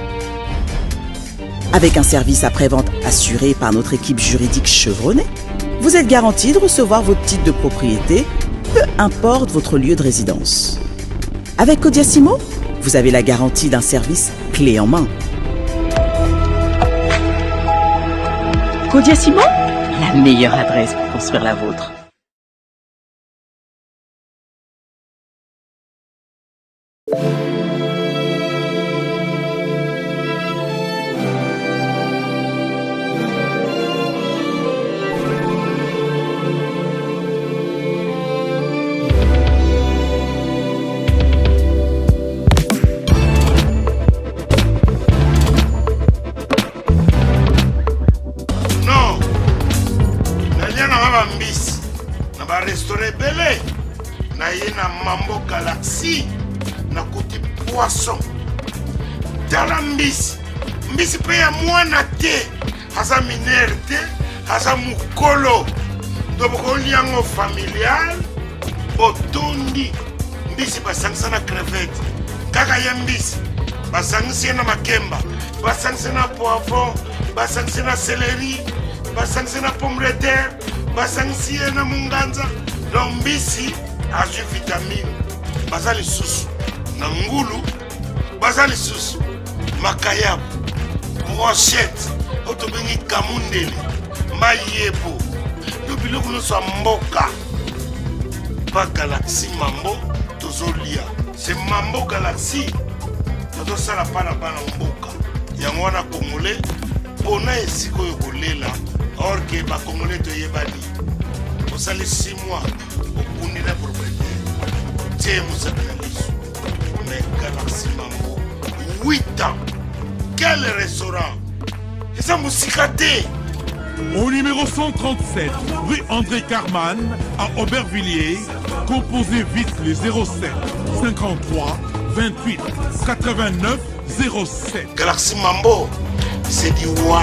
Avec un service après-vente assuré par notre équipe juridique chevronnée, vous êtes garanti de recevoir votre titre de propriété, peu importe votre lieu de résidence. Avec Kodiasimo, vous avez la garantie d'un service clé en main. Kodiasimo, la meilleure adresse pour construire la vôtre. Mambo Galaxy na côté poisson. Tala mbisi. Mbisi pe ya mwana te. Haza minere te. Haza mukolo. Donc liango familial. Botondi. Mbisi basangisa na crevette. Kaka ya mbisi. Basangisa na makemba. Basangisa na poivron. Basangisa na céleri. Basangisa na pomme de terre. Basangisa na munganza. Donc mbisi azu vitamine. Bazali susu. Na ngulu. Bazali susu. Makayabu. Brochette. Otobengi kamundele. Mayebo. Lobiloko no so mboka. Pas Galaxy Mambo. Tozolia. C'est Mambo Galaxy. Toto sala pana bana mboka. Yango wana Congolais. Pona esiko yokolela. Or que ba Congolais to yebani. Osali 6 mois. Okundi na propriété. Tiens Moussabana Lisu. Mais Galaxy Mambo. 8 ans. Quel restaurant? Et ça moussikate. Au numéro 137, rue André Carman, à Aubervilliers, composez vite les 07 53 28 89 07. Galaxy Mambo, c'est du wow.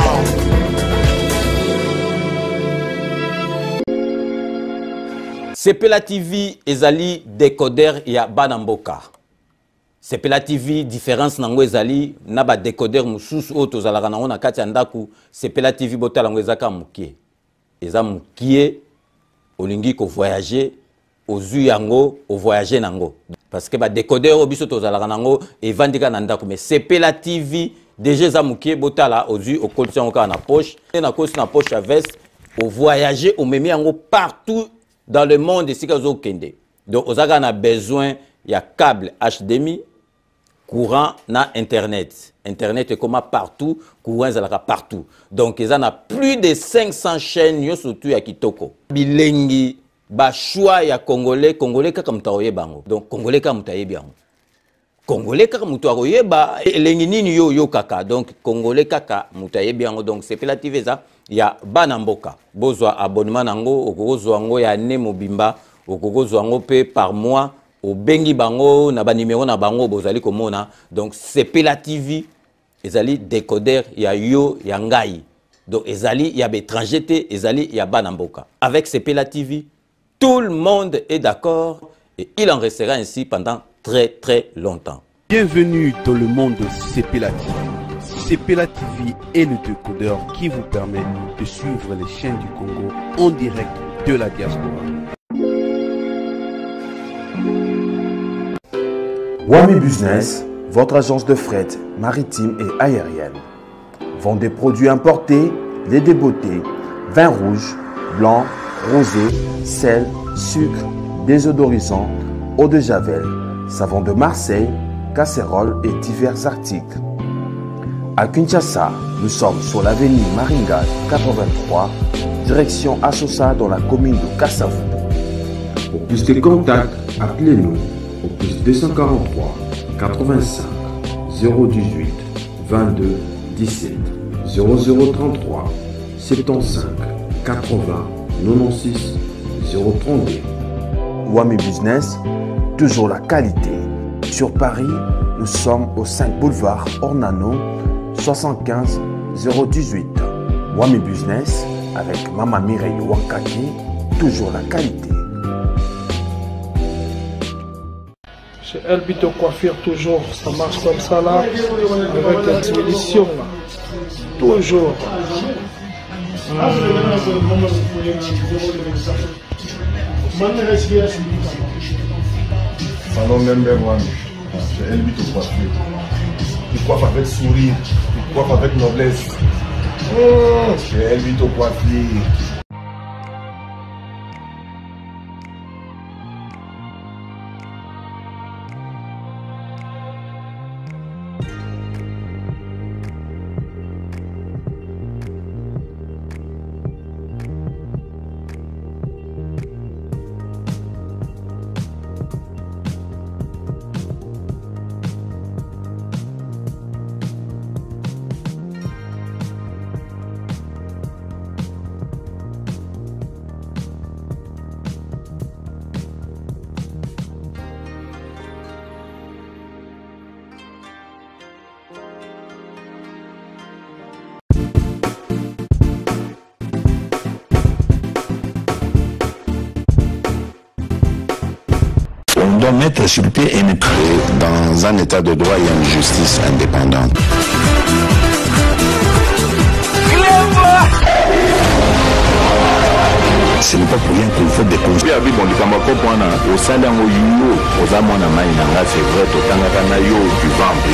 Sepela TV ezali décodeur ya Banamboka. Sepela TV différence nango ezali na ba décodeur mususu oto zalaka nango na kati ya ndaku. Sepela TV botala ngo ezaka mukie. Eza mukie olingi ko voyager ozu yango o voyager nango. Parce que ba décodeur obiso to zalaka nango evandika na ndaku mais Sepela TV déjà za mukie botala ozu o collection ka na poche na kosi na poche à veste o voyager o memi yango partout dans le monde ici ka zo kende. Donc ozaka na besoin ya câble HDMI courant na internet. Internet est comme partout, courant est partout. Donc ils en a plus de 500 chaînes yo surtout ya kitoko. Bilengi ba choix ya congolais kaka mutaoye bango. Donc congolais kaka mutaye bango. Congolais kaka mutaoye ba elengi nini yo kaka. Donc congolais kaka mutaye bango. Donc c'est Sepela TV ça ya Banamboka. Bozwa abonnement nango okozwa ngo ya ne mobimba okozwa ngo pe par mois. Au bengi bango na ba numéro na bango bozali komona. Donc Sepela TV ezali décodeur ya yo ya ngai. Donc ezali ya étranger te ezali ya Banamboka. Avec Sepela TV tout le monde est d'accord et il en restera ainsi pendant très longtemps. Bienvenue dans le monde de Sepela TV. Sepela TV est le décodeur qui vous permet de suivre les chaînes du Congo en direct de la diaspora. Wami Business, votre agence de fret maritime et aérienne. Vend des produits importés, lait de beauté, vin rouge, blanc, rosé, sel, sucre, désodorisant, eau de javel, savon de Marseille, casseroles et divers articles. À Kinshasa, nous sommes sur l'avenue Maringa 83, direction Assosa dans la commune de Kassavubu. Pour plus de contacts, appelez-nous au plus 243 85 018 22 17 0033 75 80 96 032. Wami Business, toujours la qualité. Sur Paris, nous sommes au 5 boulevard Ornano 75 018. Wami Business avec Mama Mireille Wankaki, toujours la qualité. Chez Elbito Coiffure, toujours, ça marche comme ça là, avec l'expédition là. Toujours. Salon number one, chez Elbito Coiffure. Tu coiffes avec sourire, tu coiffes avec noblesse. Chez Elbito Coiffure. doit mettre sur pied une créer dans un état de droit et une justice indépendante. Ce n'est pas pour rien qu'il faut déconstruire. C'est vrai,